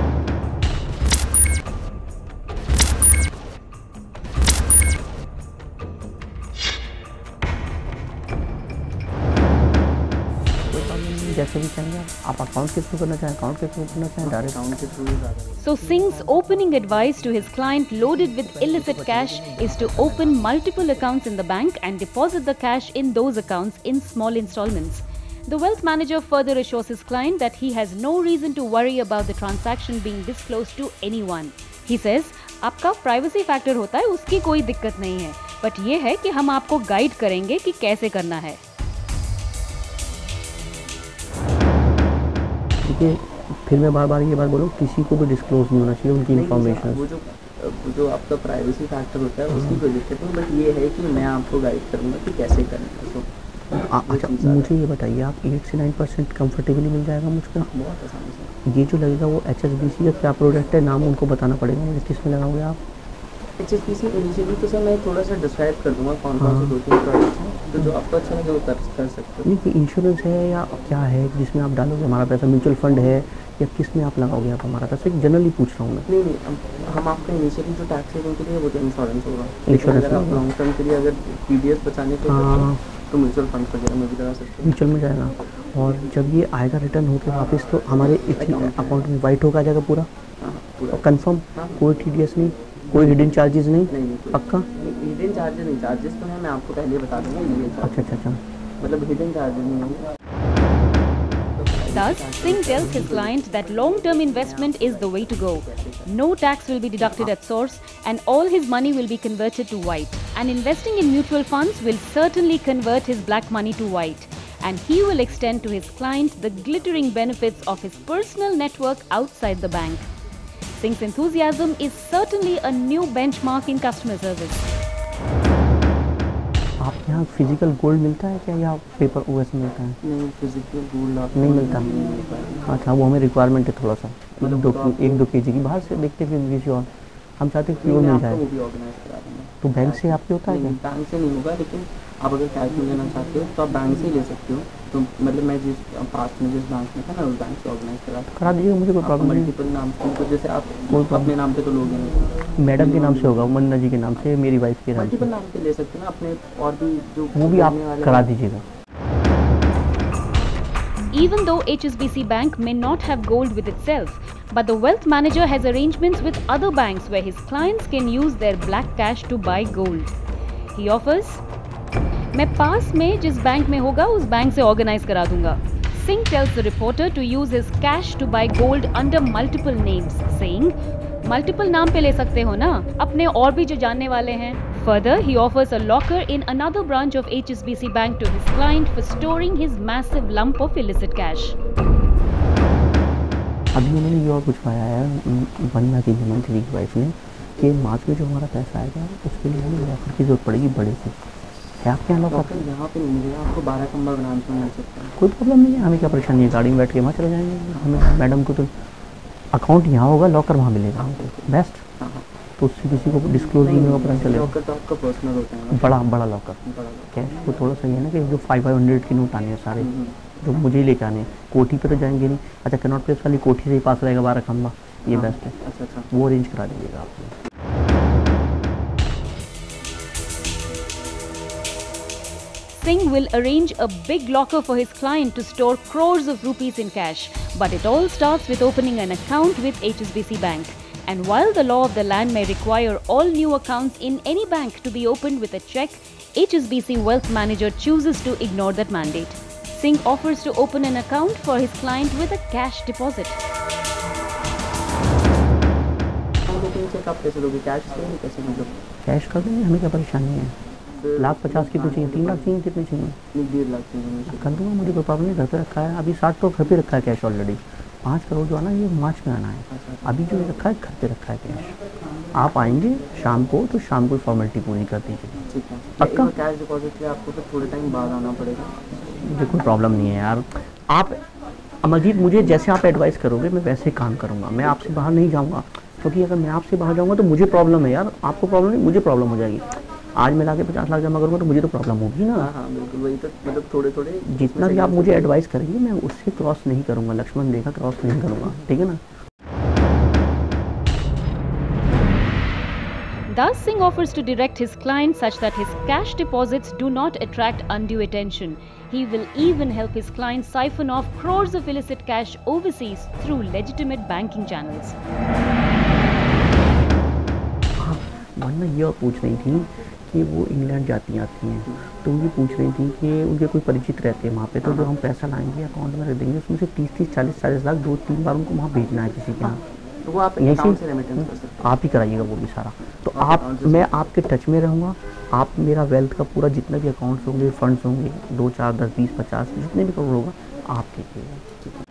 जैसे भी चाहेंगे आप आप अकाउंट के थ्रू करना चाहें अकाउंट के थ्रू करना चाहें डायरेक्ट अकाउंट के थ्रू ही ज़्यादा है। So Singh's opening advice to his client loaded with illicit cash is to open multiple accounts in the bank and deposit the cash in those accounts in small installments. The wealth manager further assures his client that he has no reason to worry about the transaction being disclosed to anyone. He says, आपका privacy factor होता है, उसकी कोई दिक्कत नहीं है, but ये है कि हम आपको गाइड करेंगे कि कैसे करना है। ठीक है, फिर मैं बार बार ये बात बोलूँ, किसी को भी डिस्क्लोज नहीं होना चाहिए उनकी नहीं, इन्फॉर्मेशन। वो जो वो जो आपका प्राइवेसी फैक्टर होता है उसकी कोई दिक्कत नहीं, बट ये है कि मैं आपको गाइड करूँगा कि कैसे करना है। तो अच्छा मुझे ये बताइए, आप एट से नाइन परसेंट कम्फर्टेबली मिल जाएगा मुझको? बहुत आसानी से। ये जो लगेगा वो एच एस बी सी का क्या प्रोडक्ट है, नाम उनको बताना पड़ेगा मुझे, किस में लगाओगे आप? H S B C initially तो सर मैं थोड़ा सा डिस्क्राइब कर दूंगा कौन कौन से दो तीन प्रोडक्ट्स हैं, तो जो आपको अच्छा लगे वो कर कर सकते हो। नहीं, कि इंश्योरेंस है या क्या है जिसमें आप डालोगे हमारा पैसा, म्यूचुअल फंड है या किस में आप लगाओगे आप हमारा पैसा? एक जनरली पूछ रहा हूँ मैं। नहीं नहीं हम, हम आपका इनिशियली जो टैक्स सेविंग के लिए वो तो इंश्योरेंस होगा, इंश्योरेंस अगर आप लॉन्ग टर्म के लिए अगर टी डी एस बचाने के लिए तो म्यूचुअल फंड वगैरह में भी लगा सकते हो। म्यूचुअल में जाएगा, और जब ये आएगा रिटर्न होकर वापस तो हमारे अकाउंट में वाइट होकर आ जाएगा पूरा पूरा कंफर्म? कोई टी डी एस नहीं, कोई हिडन चार्जेस नहीं? नहीं नहीं पक्का? हिडन चार्जेस नहीं, चार्जेस तो है मैं आपको पहले बता दूंगा ये। अच्छा अच्छा अच्छा मतलब हिडन चार्जेस नहीं होंगे। Thus, Singh tells his client that long-term investment is the way to go. No tax will be deducted at source and all his money will be converted to white. And investing in mutual funds will certainly convert his black money to white. And he will extend to his client the glittering benefits of his personal network outside the bank. Singh's enthusiasm is certainly a new benchmark in customer service. आप यहाँ physical gold मिलता है क्या या paper O S मिलता है? नहीं physical gold आपको नहीं मिलता। नहीं मिल पाएगा। अच्छा, वो हमें रिक्वायरमेंट है थोड़ा सा, मतलब दो एक दो के जी की बाहर से देखते फिर किसी और, हम चाहते हैं कि वो मैं मिल आपको जाए। वो भी ऑर्गेनाइज करा दूंगा। तो बैंक से आपके होता है नहीं क्या? बैंक से नहीं होगा, लेकिन आप अगर कैश में लेना चाहते हो तो आप बैंक से ही ले सकते हो। तो मतलब मैं जिस पास में जिस बैंक में था ना उस बैंक से ऑर्गेनाइज करा करा दीजिएगा, मुझे कोई प्रॉब्लम नहीं। मल्टीपल नाम से उनको, जैसे आप कोई problem अपने नाम पे तो लोगे नहीं, मैडम के नाम से होगा, मन्ना जी के नाम से, मेरी वाइफ के नाम मल्टीपल से, नाम पे ले सकते हो ना अपने, और भी जो वो भी आप करने वाले करा हैं। दीजिएगा। Even though H S B C Bank may not have gold with itself, but the wealth manager has arrangements with other banks where his clients can use their black cash to buy gold. He offers, मैं पास में जिस bank में होगा उस bank से organise करा दूंगा. Singh tells the reporter to use his cash to buy gold under multiple names, saying, multiple नाम पे ले सकते हो ना, अपने और भी जो जानने वाले हैं. Further, he offers a locker in another branch of H S B C Bank to his client for storing his massive lump of illicit cash. अभी उन्होंने ये और पूछवाया है वन्ना की मंत्री की वाइफ ने कि मार्च में जो हमारा पैसा आएगा उसके लिए हमें लॉकर की जरूरत पड़ेगी बड़े से। है आपके यहाँ लॉकर? लॉकर यहाँ पे नहीं मिलेगा आपको, बारह कम्बा ब्रांच में मिल सकता है। कोई प्रॉब्लम नहीं है, हमें क्या परेशानी है, गाड़ी में बैठ के वहाँ चले जाएंगे। हमें मैडम को तो अकाउंट यहाँ होगा, लॉकर वहाँ मिलेगा हमको, बेस्ट। हाँ हाँ तो उससे किसी को डिस्क्लोज नहीं होगा, पता चलेगा। लॉकर तो आपका पर्सनल होता है ना, बड़ा बड़ा लॉकर बड़ा लॉकर। कैश को थोड़ा सा ये है ना कि जो फाइव फाइव हंड्रेड के नोट आने हैं सारे, जो मुझे ही लेके आने हैं, कोठी पे तो जाएंगे नहीं। अच्छा, कैनॉट प्लेस वाली कोठी से ही पास रहेगा बारह खंबा, ये हाँ, बेस्ट है। अच्छा अच्छा वो अरेंज करा दीजिएगा आपको। Singh will arrange a big locker for his client to store crores of rupees in cash. But it all starts with opening an account with H S B C Bank. And while the law of the land may require all new accounts in any bank to be opened with a check, H S B C Wealth Manager chooses to ignore that mandate. Singh offers to open an account for his client with a cash deposit. Cheque आप कैसे लोगे, cash से नहीं कैसे मतलब? Cash कर देंगे, हमें क्या परेशानी है। लाख पचास कितने चाहिए, तीन लाख चाहिए, कितने चाहिए? नहीं डेढ़ लाख चाहिए। कर दूंगा, मुझे कोई प्रॉब्लम नहीं। घर पे रखा है अभी, साठ तो घर पे रखा है कैश ऑलरेडी। पाँच करोड़ जो आना ये मार्च में आना है, अभी जो रखा है घर पे रखा है कैश। आप आएंगे शाम को तो शाम को फॉर्मेलिटी पूरी कर दीजिए। ठीक है, पक्का? कैश डिपॉजिट के आपको फिर थोड़े टाइम बाद आना पड़ेगा। मुझे कोई प्रॉब्लम नहीं है यार। आप अमरजीत, मुझे जैसे आप एडवाइस करोगे मैं वैसे ही काम करूँगा। मैं आपसे बाहर नहीं जाऊँगा, क्योंकि अगर मैं आपसे बाहर जाऊँगा तो मुझे प्रॉब्लम है यार। आपको प्रॉब्लम नहीं, मुझे प्रॉब्लम हो जाएगी। आज मैं लाके पचास लाख जमा करूँगा तो मुझे तो प्रॉब्लम होगी ना। हाँ हाँ बिल्कुल, वही तो मतलब थोड़े थोड़े जितना भी आप मुझे एडवाइस करेंगे मैं उससे क्रॉस नहीं करूँगा, लक्ष्मण रेखा क्रॉस नहीं करूँगा, ठीक है ना। Thus, Singh offers to direct his client such that his cash deposits do not attract undue attention. He will even help his client siphon off crores of illicit cash overseas through legitimate banking channels. हाँ, वरना ये पूछ रही थी कि वो England जाती आती हैं, तो ये पूछ रही थी कि उनके कोई परिचित रहते हैं वहाँ पे, तो जो हम पैसा लाएंगे अकाउंट में रख देंगे, उसमें से तीस तीस चालीस चालीस लाख दो तीन बार उनको वहाँ भेजना है किसी के यहाँ, तो वो आप यहीं अकाउंट से से रेमिटेंस कर सकते आप ही कराइएगा वो भी सारा। तो आप, मैं आपके टच में रहूँगा, आप मेरा वेल्थ का पूरा जितने भी अकाउंट्स होंगे, फंड्स होंगे, दो चार दस बीस पचास जितने भी करोड़ होगा, आप कीजिएगा।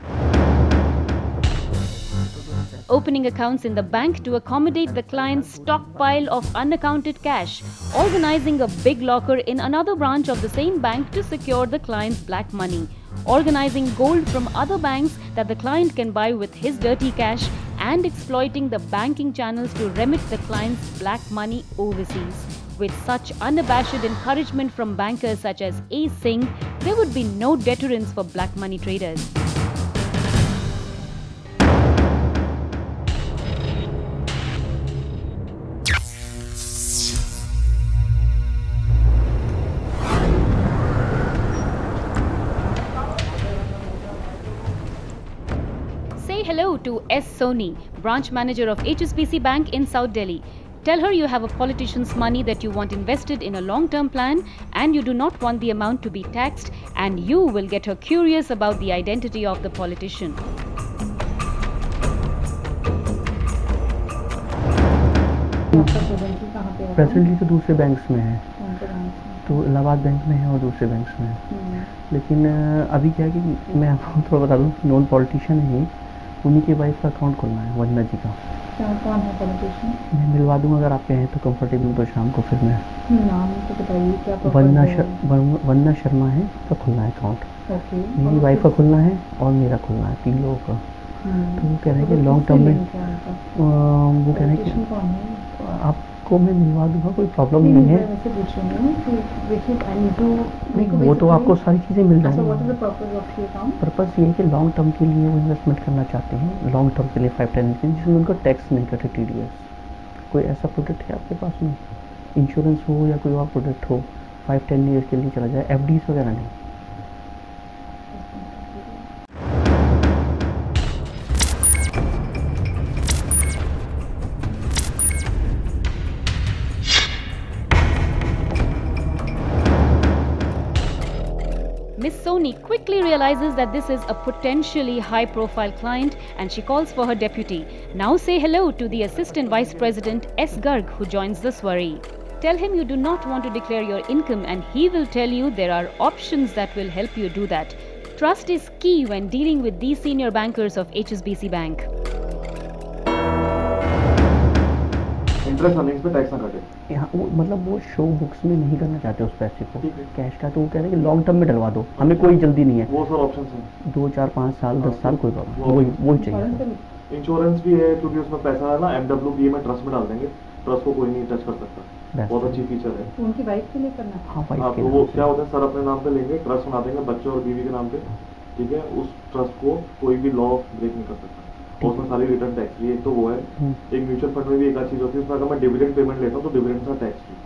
Opening accounts in the bank to accommodate the client's stockpile of unaccounted cash, organizing a big locker in another branch of the same bank to secure the client's black money, organizing gold from other banks that the client can buy with his dirty cash, and exploiting the banking channels to remit the client's black money overseas. With such unabashed encouragement from bankers such as A. Singh, there would be no deterrence for black money traders. Say hello to S. Soni, branch manager of H S B C Bank in South Delhi. Tell her you have a politician's money that you want invested in a long-term plan and you do not want the amount to be taxed, and you will get her curious about the identity of the politician. Presently तो दूसरे banks में है, तो Allahabad bank में है और दूसरे banks में है, लेकिन अभी क्या है कि मैं आपको थोड़ा बता दूँ, नॉन पॉलिटिशियन है, उन्हीं के वाइफ का अकाउंट खोलना है, वंदना जी का। कौन है पॉलिटिशियन? मैं मिलवा दूंगा अगर आप कहें तो कंफर्टेबल, तो शाम को फिर मैं नाम तो बताइए क्या। वंदना शर, वंदना शर्मा है, उसका खुलना है अकाउंट। ओके। मेरी वाइफ का खुलना है और मेरा खुलना है, तीन लोगों का। तो वो कह रहे हैं कि लॉन्ग टर्म में, वो कह रहे हैं कि आपको मैं मिलवा दूंगा, कोई प्रॉब्लम नहीं है। वो तो आपको सारी चीज़ें मिल जाएंगी। पर्पस ये है कि लॉन्ग टर्म के लिए वो इन्वेस्टमेंट करना चाहते हैं, लॉन्ग टर्म के लिए फाइव टेन के लिए, जिसमें उनको टैक्स नहीं कटे, टी डी एस। कोई ऐसा प्रोडक्ट है आपके पास में, इंश्योरेंस हो या कोई और प्रोडक्ट हो, फाइव टेन ईयर्स के लिए चला जाए, एफ डीज वगैरह नहीं। Miss Soni quickly realizes that this is a potentially high-profile client and she calls for her deputy. Now say hello to the Assistant Vice President S. Garg, who joins the swarry. Tell him you do not want to declare your income and he will tell you there are options that will help you do that. Trust is key when dealing with these senior bankers of H S B C Bank. Interest earnings पे tax ना कटे। यहाँ वो मतलब वो show books में नहीं करना चाहते उस पैसे को, कैश का, तो वो कह रहे हैं कि लॉन्ग टर्म में डलवा दो, हमें कोई जल्दी नहीं है। वो सर ऑप्शन है, दो चार पाँच साल दस साल कोई प्रॉब्लम, वही वही चाहिए। इंश्योरेंस भी है, क्योंकि उसमें पैसा है ना, एम डब्ल्यू बी में ट्रस्ट में डाल देंगे, ट्रस्ट को कोई नहीं टच कर सकता, बहुत अच्छी फीचर है। उनकी वाइफ के लिए करना। हाँ, वाइफ के लिए। वो क्या होता है सर, अपने नाम पे लेंगे, ट्रस्ट बना देंगे बच्चे और बीवी के नाम पे, ठीक है, उस ट्रस्ट को कोई भी लॉ ब्रेक नहीं कर सकता, उसमें सारी रिटर्न टैक्स फ्री। एक तो वो है, एक म्यूचुअल फंड में भी एक अच्छी चीज होती है, उसमें अगर मैं डिविडेंड पेमेंट लेता हूँ तो डिविडेंड का tax free.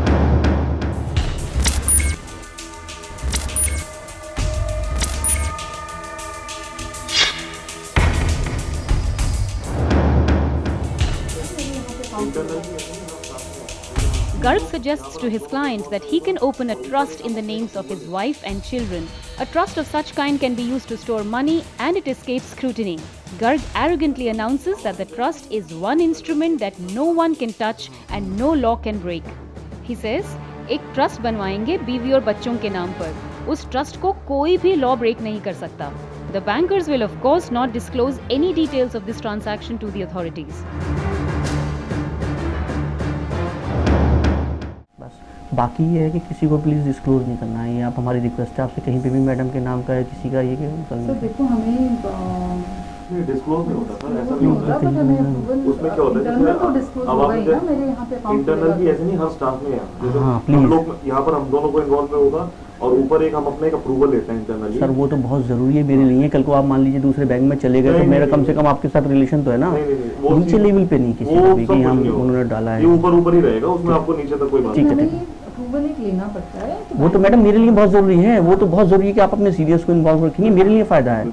Garg suggests to his client that he can open a trust in the names of his wife and children. A trust of such kind can be used to store money and it escapes scrutiny. Garg arrogantly announces that the trust is one instrument that no one can touch and no law can break. He says, एक trust बनवाएंगे बीवी और बच्चों के नाम पर, उस trust को कोई भी लॉ ब्रेक नहीं कर सकता. The bankers will of course not disclose any details of this transaction to the authorities. बाकी ये है कि किसी को प्लीज़ डिस्क्लोज नहीं करना है, ये आप हमारी रिक्वेस्ट है आपसे, कहीं पे भी मैडम के नाम का है किसी का ये कि सर देखो हमें नहीं डिस्क्लोज नहीं होता सर, ऐसा नहीं होता है। उसमें क्या होता है, जैसे अब आप इंटरनल भी ऐसे नहीं हर स्टाफ में है, जैसे हम लोग यहाँ पर हम दोनों को इन्वॉल्व में होगा, और ऊपर एक हम अपने एक अप्रूवल लेते हैं इंटरनली। सर वो तो बहुत ज़रूरी है मेरे लिए। कल को आप मान लीजिए दूसरे बैंक में चले गए तो मेरा कम से कम आपके साथ रिलेशन तो है ना, नीचे लेवल पे नहीं किसी का भी कि हम उन्होंने डाला है। ये ऊपर ऊपर ही रहेगा, उसमें आपको नीचे तक कोई बात ठीक है नहीं। ठीक है। अप्रूवल एक लेना पड़ता है तो वो तो मैडम मेरे लिए बहुत ज़रूरी है, वो तो बहुत ज़रूरी है कि आप अपने सीरियस को इन्वॉल्व रखेंगे, मेरे लिए फ़ायदा है।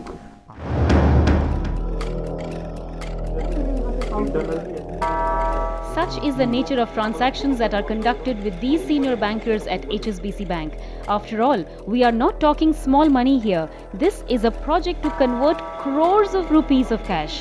Such is the nature of transactions that are conducted with these senior bankers at H S B C Bank. After all, we are not talking small money here. This is a project to convert crores of rupees of cash.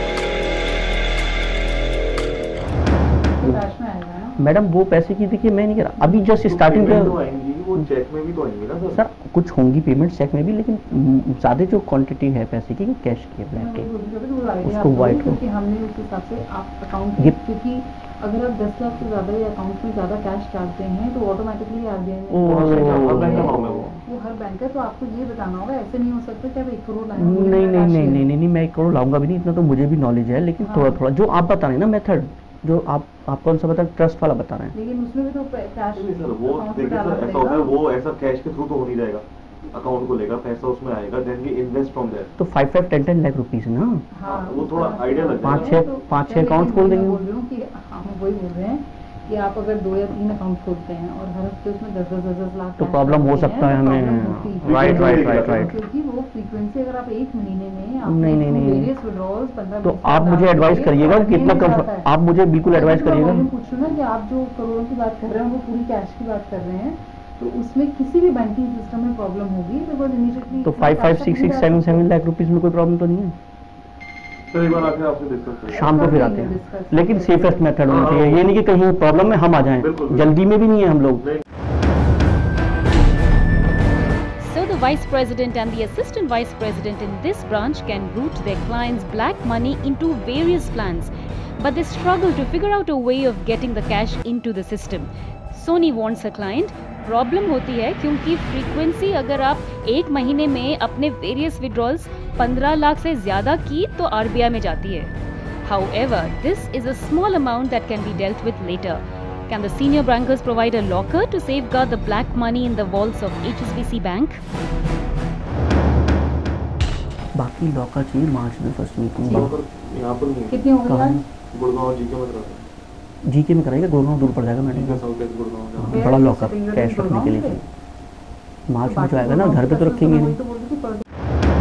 तो cash में आएगा ना। Madam वो पैसे की देखिए मैं नहीं कह रहा, अभी जस्ट स्टार्टिंग पेमेंट तो पे आएंगी, वो चेक में भी तो आएंगी ना सर। सर कुछ होंगी पेमेंट चेक में भी, लेकिन ज़्यादा जो क्वांटिटी है पैसे की कैश की है, ब्लैक की। उसको white क्योंकि हमने उस हिसाब से आप अकाउंट ये- क्योंकि अगर आप दस लाख से ज़्यादा या अकाउंट में ज़्यादा कैश डालते हैं तो ऑटोमेटिकली आरबीआई ओ, हर बैंक का नाम है वो। वो हर बैंक है, तो आपको ये बताना होगा। ऐसे नहीं हो सकता कि आप एक करोड़ लाएं। नहीं नहीं नहीं नहीं नहीं नहीं मैं एक करोड़ लाऊंगा भी नहीं, इतना तो मुझे भी नॉलेज है, लेकिन हाँ। थोड़ा थोड़ा जो आप बता रहे हैं ना मेथड, जो आप आप कौन सा बता रहे, ट्रस्ट वाला बता रहे हैं। लेकिन उसमें भी तो कैश नहीं सर, वो अकाउंट में देखिए डालना सर ऐसा होता है, पड़ेगा। वो ऐसा कैश के थ्रू तो हो नहीं जाएगा। अकाउंट को लेगा पैसा उसमें आएगा, then we invest from there. तो five five ten ten lakh rupees ना। हाँ, वो थोड़ा उस तरह आइडिया से लग पाँच जाएगा। छः तो पाँच छः मैं अकाउंट लेकिन खोल मैं देंगे। बोल रही हूँ कि हम वही बोल रहे हैं कि आप अगर दो या तीन अकाउंट खोलते हैं और हर हफ्ते उसमें दस दस दस दस लाख तो cash प्रॉब्लम हो डालते सकता है हैं, तो हमें। प्रॉब्लम होती है। Right right right right. क्योंकि वो फ्रीक्वेंसी अगर आप एक महीने में नहीं, नहीं, नहीं। वेरियस विड्रॉल्स पंद्रह तो आप मुझे एडवाइस करिएगा कि कितना कम, आप मुझे बिल्कुल एडवाइस करिएगा। पूछ रहे ना कि आप जो करोड़ों की बात कर रहे हैं वो पूरी कैश की बात कर रहे हैं, तो उसमें किसी भी बैंकिंग सिस्टम में प्रॉब्लम होगी। बिकॉज इमीडिएटली तो five five six six seven seven lakh rupees में कोई प्रॉब्लम तो नहीं है। सर एक बार आके आपसे डिस्कस करेंगे। शाम को फिर आते हैं, लेकिन सेफेस्ट मेथड होना चाहिए, ये नहीं कि कहीं प्रॉब्लम में हम आ जाएं। बिल्कुल। जल्दी में भी नहीं है हम लोग। So the vice president and the assistant vice president in this branch can route their clients' black money into various plans, but they struggle to figure out a way of getting the cash into the system. Sony warns her client, problem होती है क्योंकि frequency अगर आप एक महीने में अपने various withdrawals पंद्रह लाख से ज़्यादा की तो आरबीआई में जाती है. However, this is a small amount that can be dealt with later. Can the senior bankers provide a locker to safeguard the black money in the vaults of H S B C Bank? बाकी locker चाहिए March में first week में। यहाँ पर यहाँ पर नहीं है। कितनी हो गई कहाँ? यार? गुड़गांव जी के मतलब जीके में कराएगा, गुड़गांव दूर पड़ जाएगा मैडम। साउथ वेस्ट गुड़गांव जहाँ। Where बड़ा is locker sitting? Cash You're in रखने के लिए। Gurgaon मार्च में बाकी जो आएगा ना, घर पे तो Gurgaon रखेंगे मैं नहीं। तो बोल रही थी पर-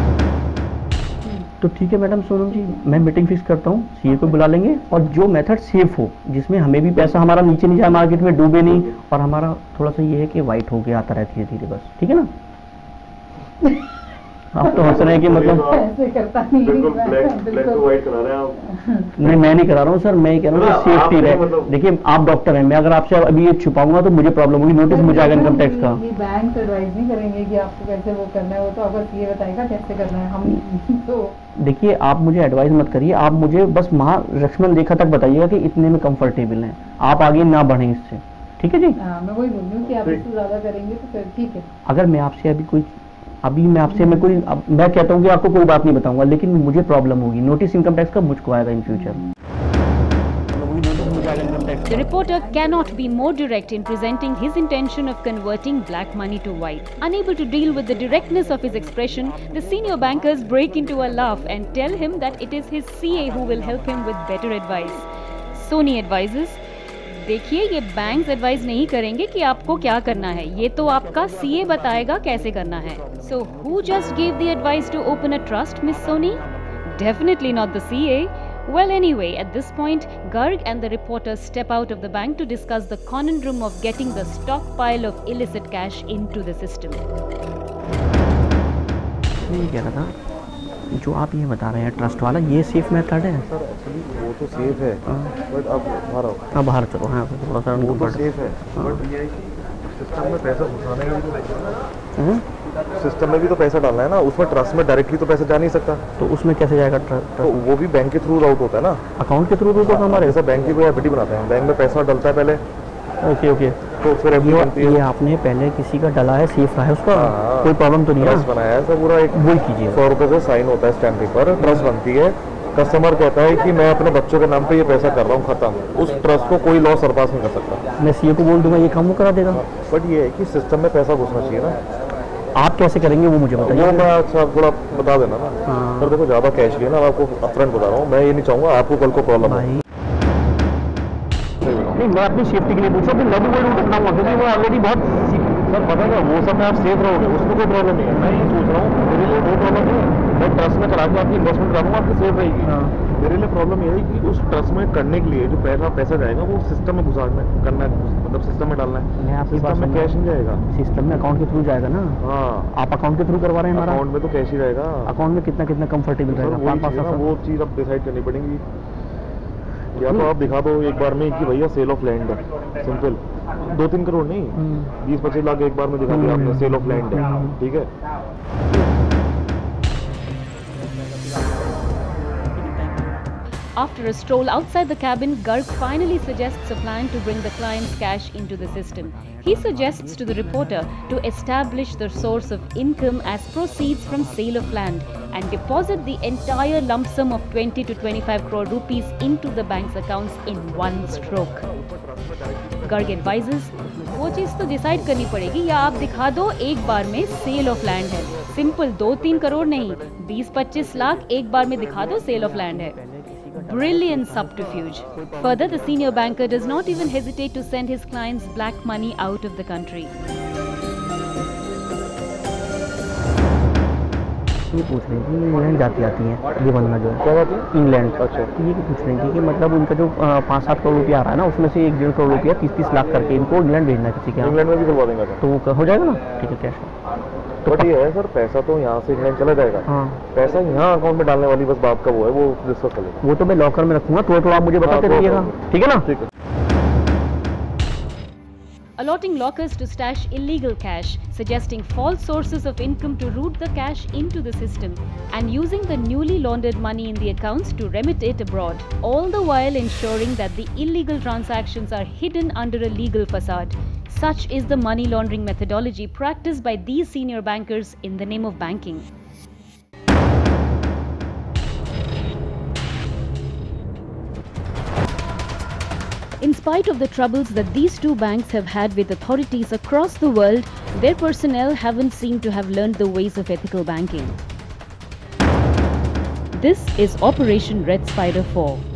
तो ठीक है मैडम सोनम जी, मैं मीटिंग फिक्स करता हूँ, सीए को बुला लेंगे, और जो मेथड सेफ हो, जिसमें हमें भी पैसा हमारा नीचे नहीं जाए, मार्केट में डूबे नहीं, और हमारा थोड़ा सा ये है कि वाइट होके आता रहे धीरे धीरे, बस ठीक है ना। आप तो हंस रहे हैं कि मतलब ऐसे करता नहीं है, बिल्कुल मैं- ब्लैक ब्लैक टू बिल्कुल। व्हाइट करा रहे हैं आप। नहीं मैं नहीं करा रहा हूँ सर, मैं ये कह रहा हूँ मतलब कि सेफ्टी आपने रहे। मतलब- देखिए आप डॉक्टर हैं, मैं अगर आपसे अभी ये छुपाऊंगा तो मुझे प्रॉब्लम होगी, नोटिस मुझे आएगा इनकम टैक्स का। ये बैंक एडवाइस नहीं करेंगे कि आपको कैसे वो करना है, वो तो आपको ये बताएगा कैसे करना है। हम तो देखिए आप मुझे एडवाइस मत करिए, आप मुझे बस वहाँ लक्ष्मण रेखा तक बताइएगा कि इतने में कंफर्टेबल हैं, आप आगे ना बढ़ें इससे, ठीक है जी। हाँ, मैं वही बोल रही हूँ कि आप इससे ज्यादा करेंगे तो फिर ठीक है। अगर मैं आपसे अभी कोई अभी मैं आपसे मैं कोई अब मैं कहता हूँ कि आपको कोई बात नहीं बताऊंगा, लेकिन मुझे प्रॉब्लम होगी, नोटिस इनकम टैक्स का मुझको आएगा in future. The reporter cannot be more direct in presenting his intention of converting black money to white. Unable to deal with the directness of his expression, the senior bankers break into a laugh and tell him that it is his C A who will help him with better advice. Sony advises, देखिए ये banks advice नहीं करेंगे कि आपको क्या करना है, ये तो आपका सीए बताएगा कैसे करना है. So who just gave the advice to open a trust, Miss Sony? Definitely not the C A. Well, anyway, at this point, Garg and the reporter step out of the bank to discuss the conundrum of getting the stockpile of illicit cash into the system. मैं ये कह रहा था, जो आप ये बता रहे हैं ट्रस्ट वाला, ये सेफ मेथड है? सर एक्चुअली वो तो सेफ है, बट अब बाहर आओ। हाँ बाहर चलो, हाँ थोड़ा सा वो तो uncomfortable। सेफ है, बट ये है कि सिस्टम में पैसा घुसाने का भी तो देखना है। हम्म? सिस्टम में भी तो पैसा डालना है ना, उसमें ट्रस्ट में डायरेक्टली तो पैसा जा नहीं सकता, तो उसमें कैसे जाएगा ट्रस्ट? तो वो भी बैंक के थ्रू राउट होता है ना। अकाउंट के थ्रू तो हमारे जैसा बैंक की कोई एफडी बनाते हैं, बैंक में पैसा डलता है पहले, ओके ओके, तो फिर एफडी बनती ये है। आपने पहले किसी का डला है, सेफ रहा है उसका, हाँ। कोई प्रॉब्लम तो नहीं है ट्रस्ट ना? बनाया है सर पूरा, एक वही कीजिए। सौ रुपये से साइन होता है स्टैम्प पेपर, ट्रस्ट बनती है, कस्टमर कहता है कि मैं अपने बच्चों के नाम पे ये पैसा कर रहा हूँ, खत्म, उस ट्रस्ट को कोई लॉ सरपास नहीं कर सकता। मैं सीए को बोल दूंगा ये काम वो करा देगा। बट ये है कि सिस्टम में पैसा घुसना चाहिए ना। आप कैसे करेंगे वो मुझे बताइए। वो मैं अच्छा थोड़ा बता देना ना। हाँ। सर देखो ज़्यादा कैश लिया ना, आपको अपफ्रंट बता रहा हूँ, मैं ये नहीं चाहूँगा आपको कल को प्रॉब्लम हो। नहीं, मैं अपनी सेफ्टी के लिए पूछ रहा हूँ, मैं भी कोई रूट अपनाऊंगा क्योंकि वो ऑलरेडी बहुत सर पता है वो सब में आप सेफ रहोगे, उसमें कोई प्रॉब्लम नहीं है। मैं ये सोच रहा हूँ मेरे लिए कोई प्रॉब्लम नहीं है, मैं ट्रस्ट में चला के आपकी इन्वेस्टमेंट करूँगा, आपकी सेफ रहेगी। हाँ। मेरे लिए प्रॉब्लम ये है कि उस ट्रस्ट में करने के लिए जो पैसा पैसा जाएगा वो सिस्टम में घुसाना है, करना है, मतलब सिस्टम में डालना है। मैं आपकी बात सिस्टम में समझ- कैश नहीं जाएगा, सिस्टम में अकाउंट के थ्रू जाएगा ना। हाँ आप अकाउंट के थ्रू करवा रहे हैं हमारा। अकाउंट में तो कैश ही रहेगा। अकाउंट में कितना कितना कंफर्टेबल सर रहेगा वही पाँच पाँच चीज़ है ना, सात- वो चीज़ अब डिसाइड करनी पड़ेगी। या तो आप दिखा दो एक बार में कि भैया सेल ऑफ लैंड है, सिंपल, दो तीन करोड़ नहीं, बीस पच्चीस लाख एक बार में दिखा दिया आपने, सेल ऑफ लैंड है, ठीक है। After a stroll outside the cabin, Garg finally suggests a plan to bring the client's cash into the system. He suggests to the reporter to establish the source of income as proceeds from sale of land and deposit the entire lump sum of twenty to twenty-five crore rupees into the bank's accounts in one stroke. Garg advises, वो चीज तो decide करनी पड़ेगी या आप दिखा दो एक बार में सेल ऑफ लैंड है, सिंपल, दो तीन करोड़ नहीं, बीस पच्चीस लाख एक बार में दिखा दो सेल ऑफ लैंड है। Brilliant subterfuge. Further, the senior banker does not even hesitate to send his clients black money out of the country. ये पूछ रही थी इंग्लैंड जाती आती हैं ये बंदना जो है क्या बात है? इंग्लैंड। अच्छा। ये पूछ रही थी कि मतलब उनका जो अ, पाँच सात करोड़ रुपया आ रहा है ना उसमें से एक डेढ़ करोड़ रुपया तीस तीस लाख करके इनको इंग्लैंड भेजना है किसी के यहाँ, इंग्लैंड में भी करवा देंगे सर। तो वो हो जाएगा ना। ठीक है कैश। बट ये है सर, पैसा तो यहाँ से इंग्लैंड चला जाएगा, हाँ पैसा यहाँ अकाउंट में डालने वाली बस बात का वो है, वो डिस्कस कर लेंगे। वो तो मैं लॉकर में रखूंगा, तो तो आप मुझे बताते हाँ, तो- रहिएगा, ठीक है ना। ठीक है। Allotting lockers to stash illegal cash, suggesting false sources of income to route the cash into the system, and using the newly laundered money in the accounts to remit it abroad, all the while ensuring that the illegal transactions are hidden under a legal facade. Such is the money laundering methodology practiced by these senior bankers in the name of banking. In spite of the troubles that these two banks have had with authorities across the world, their personnel haven't seemed to have learned the ways of ethical banking. This is Operation Red Spider four.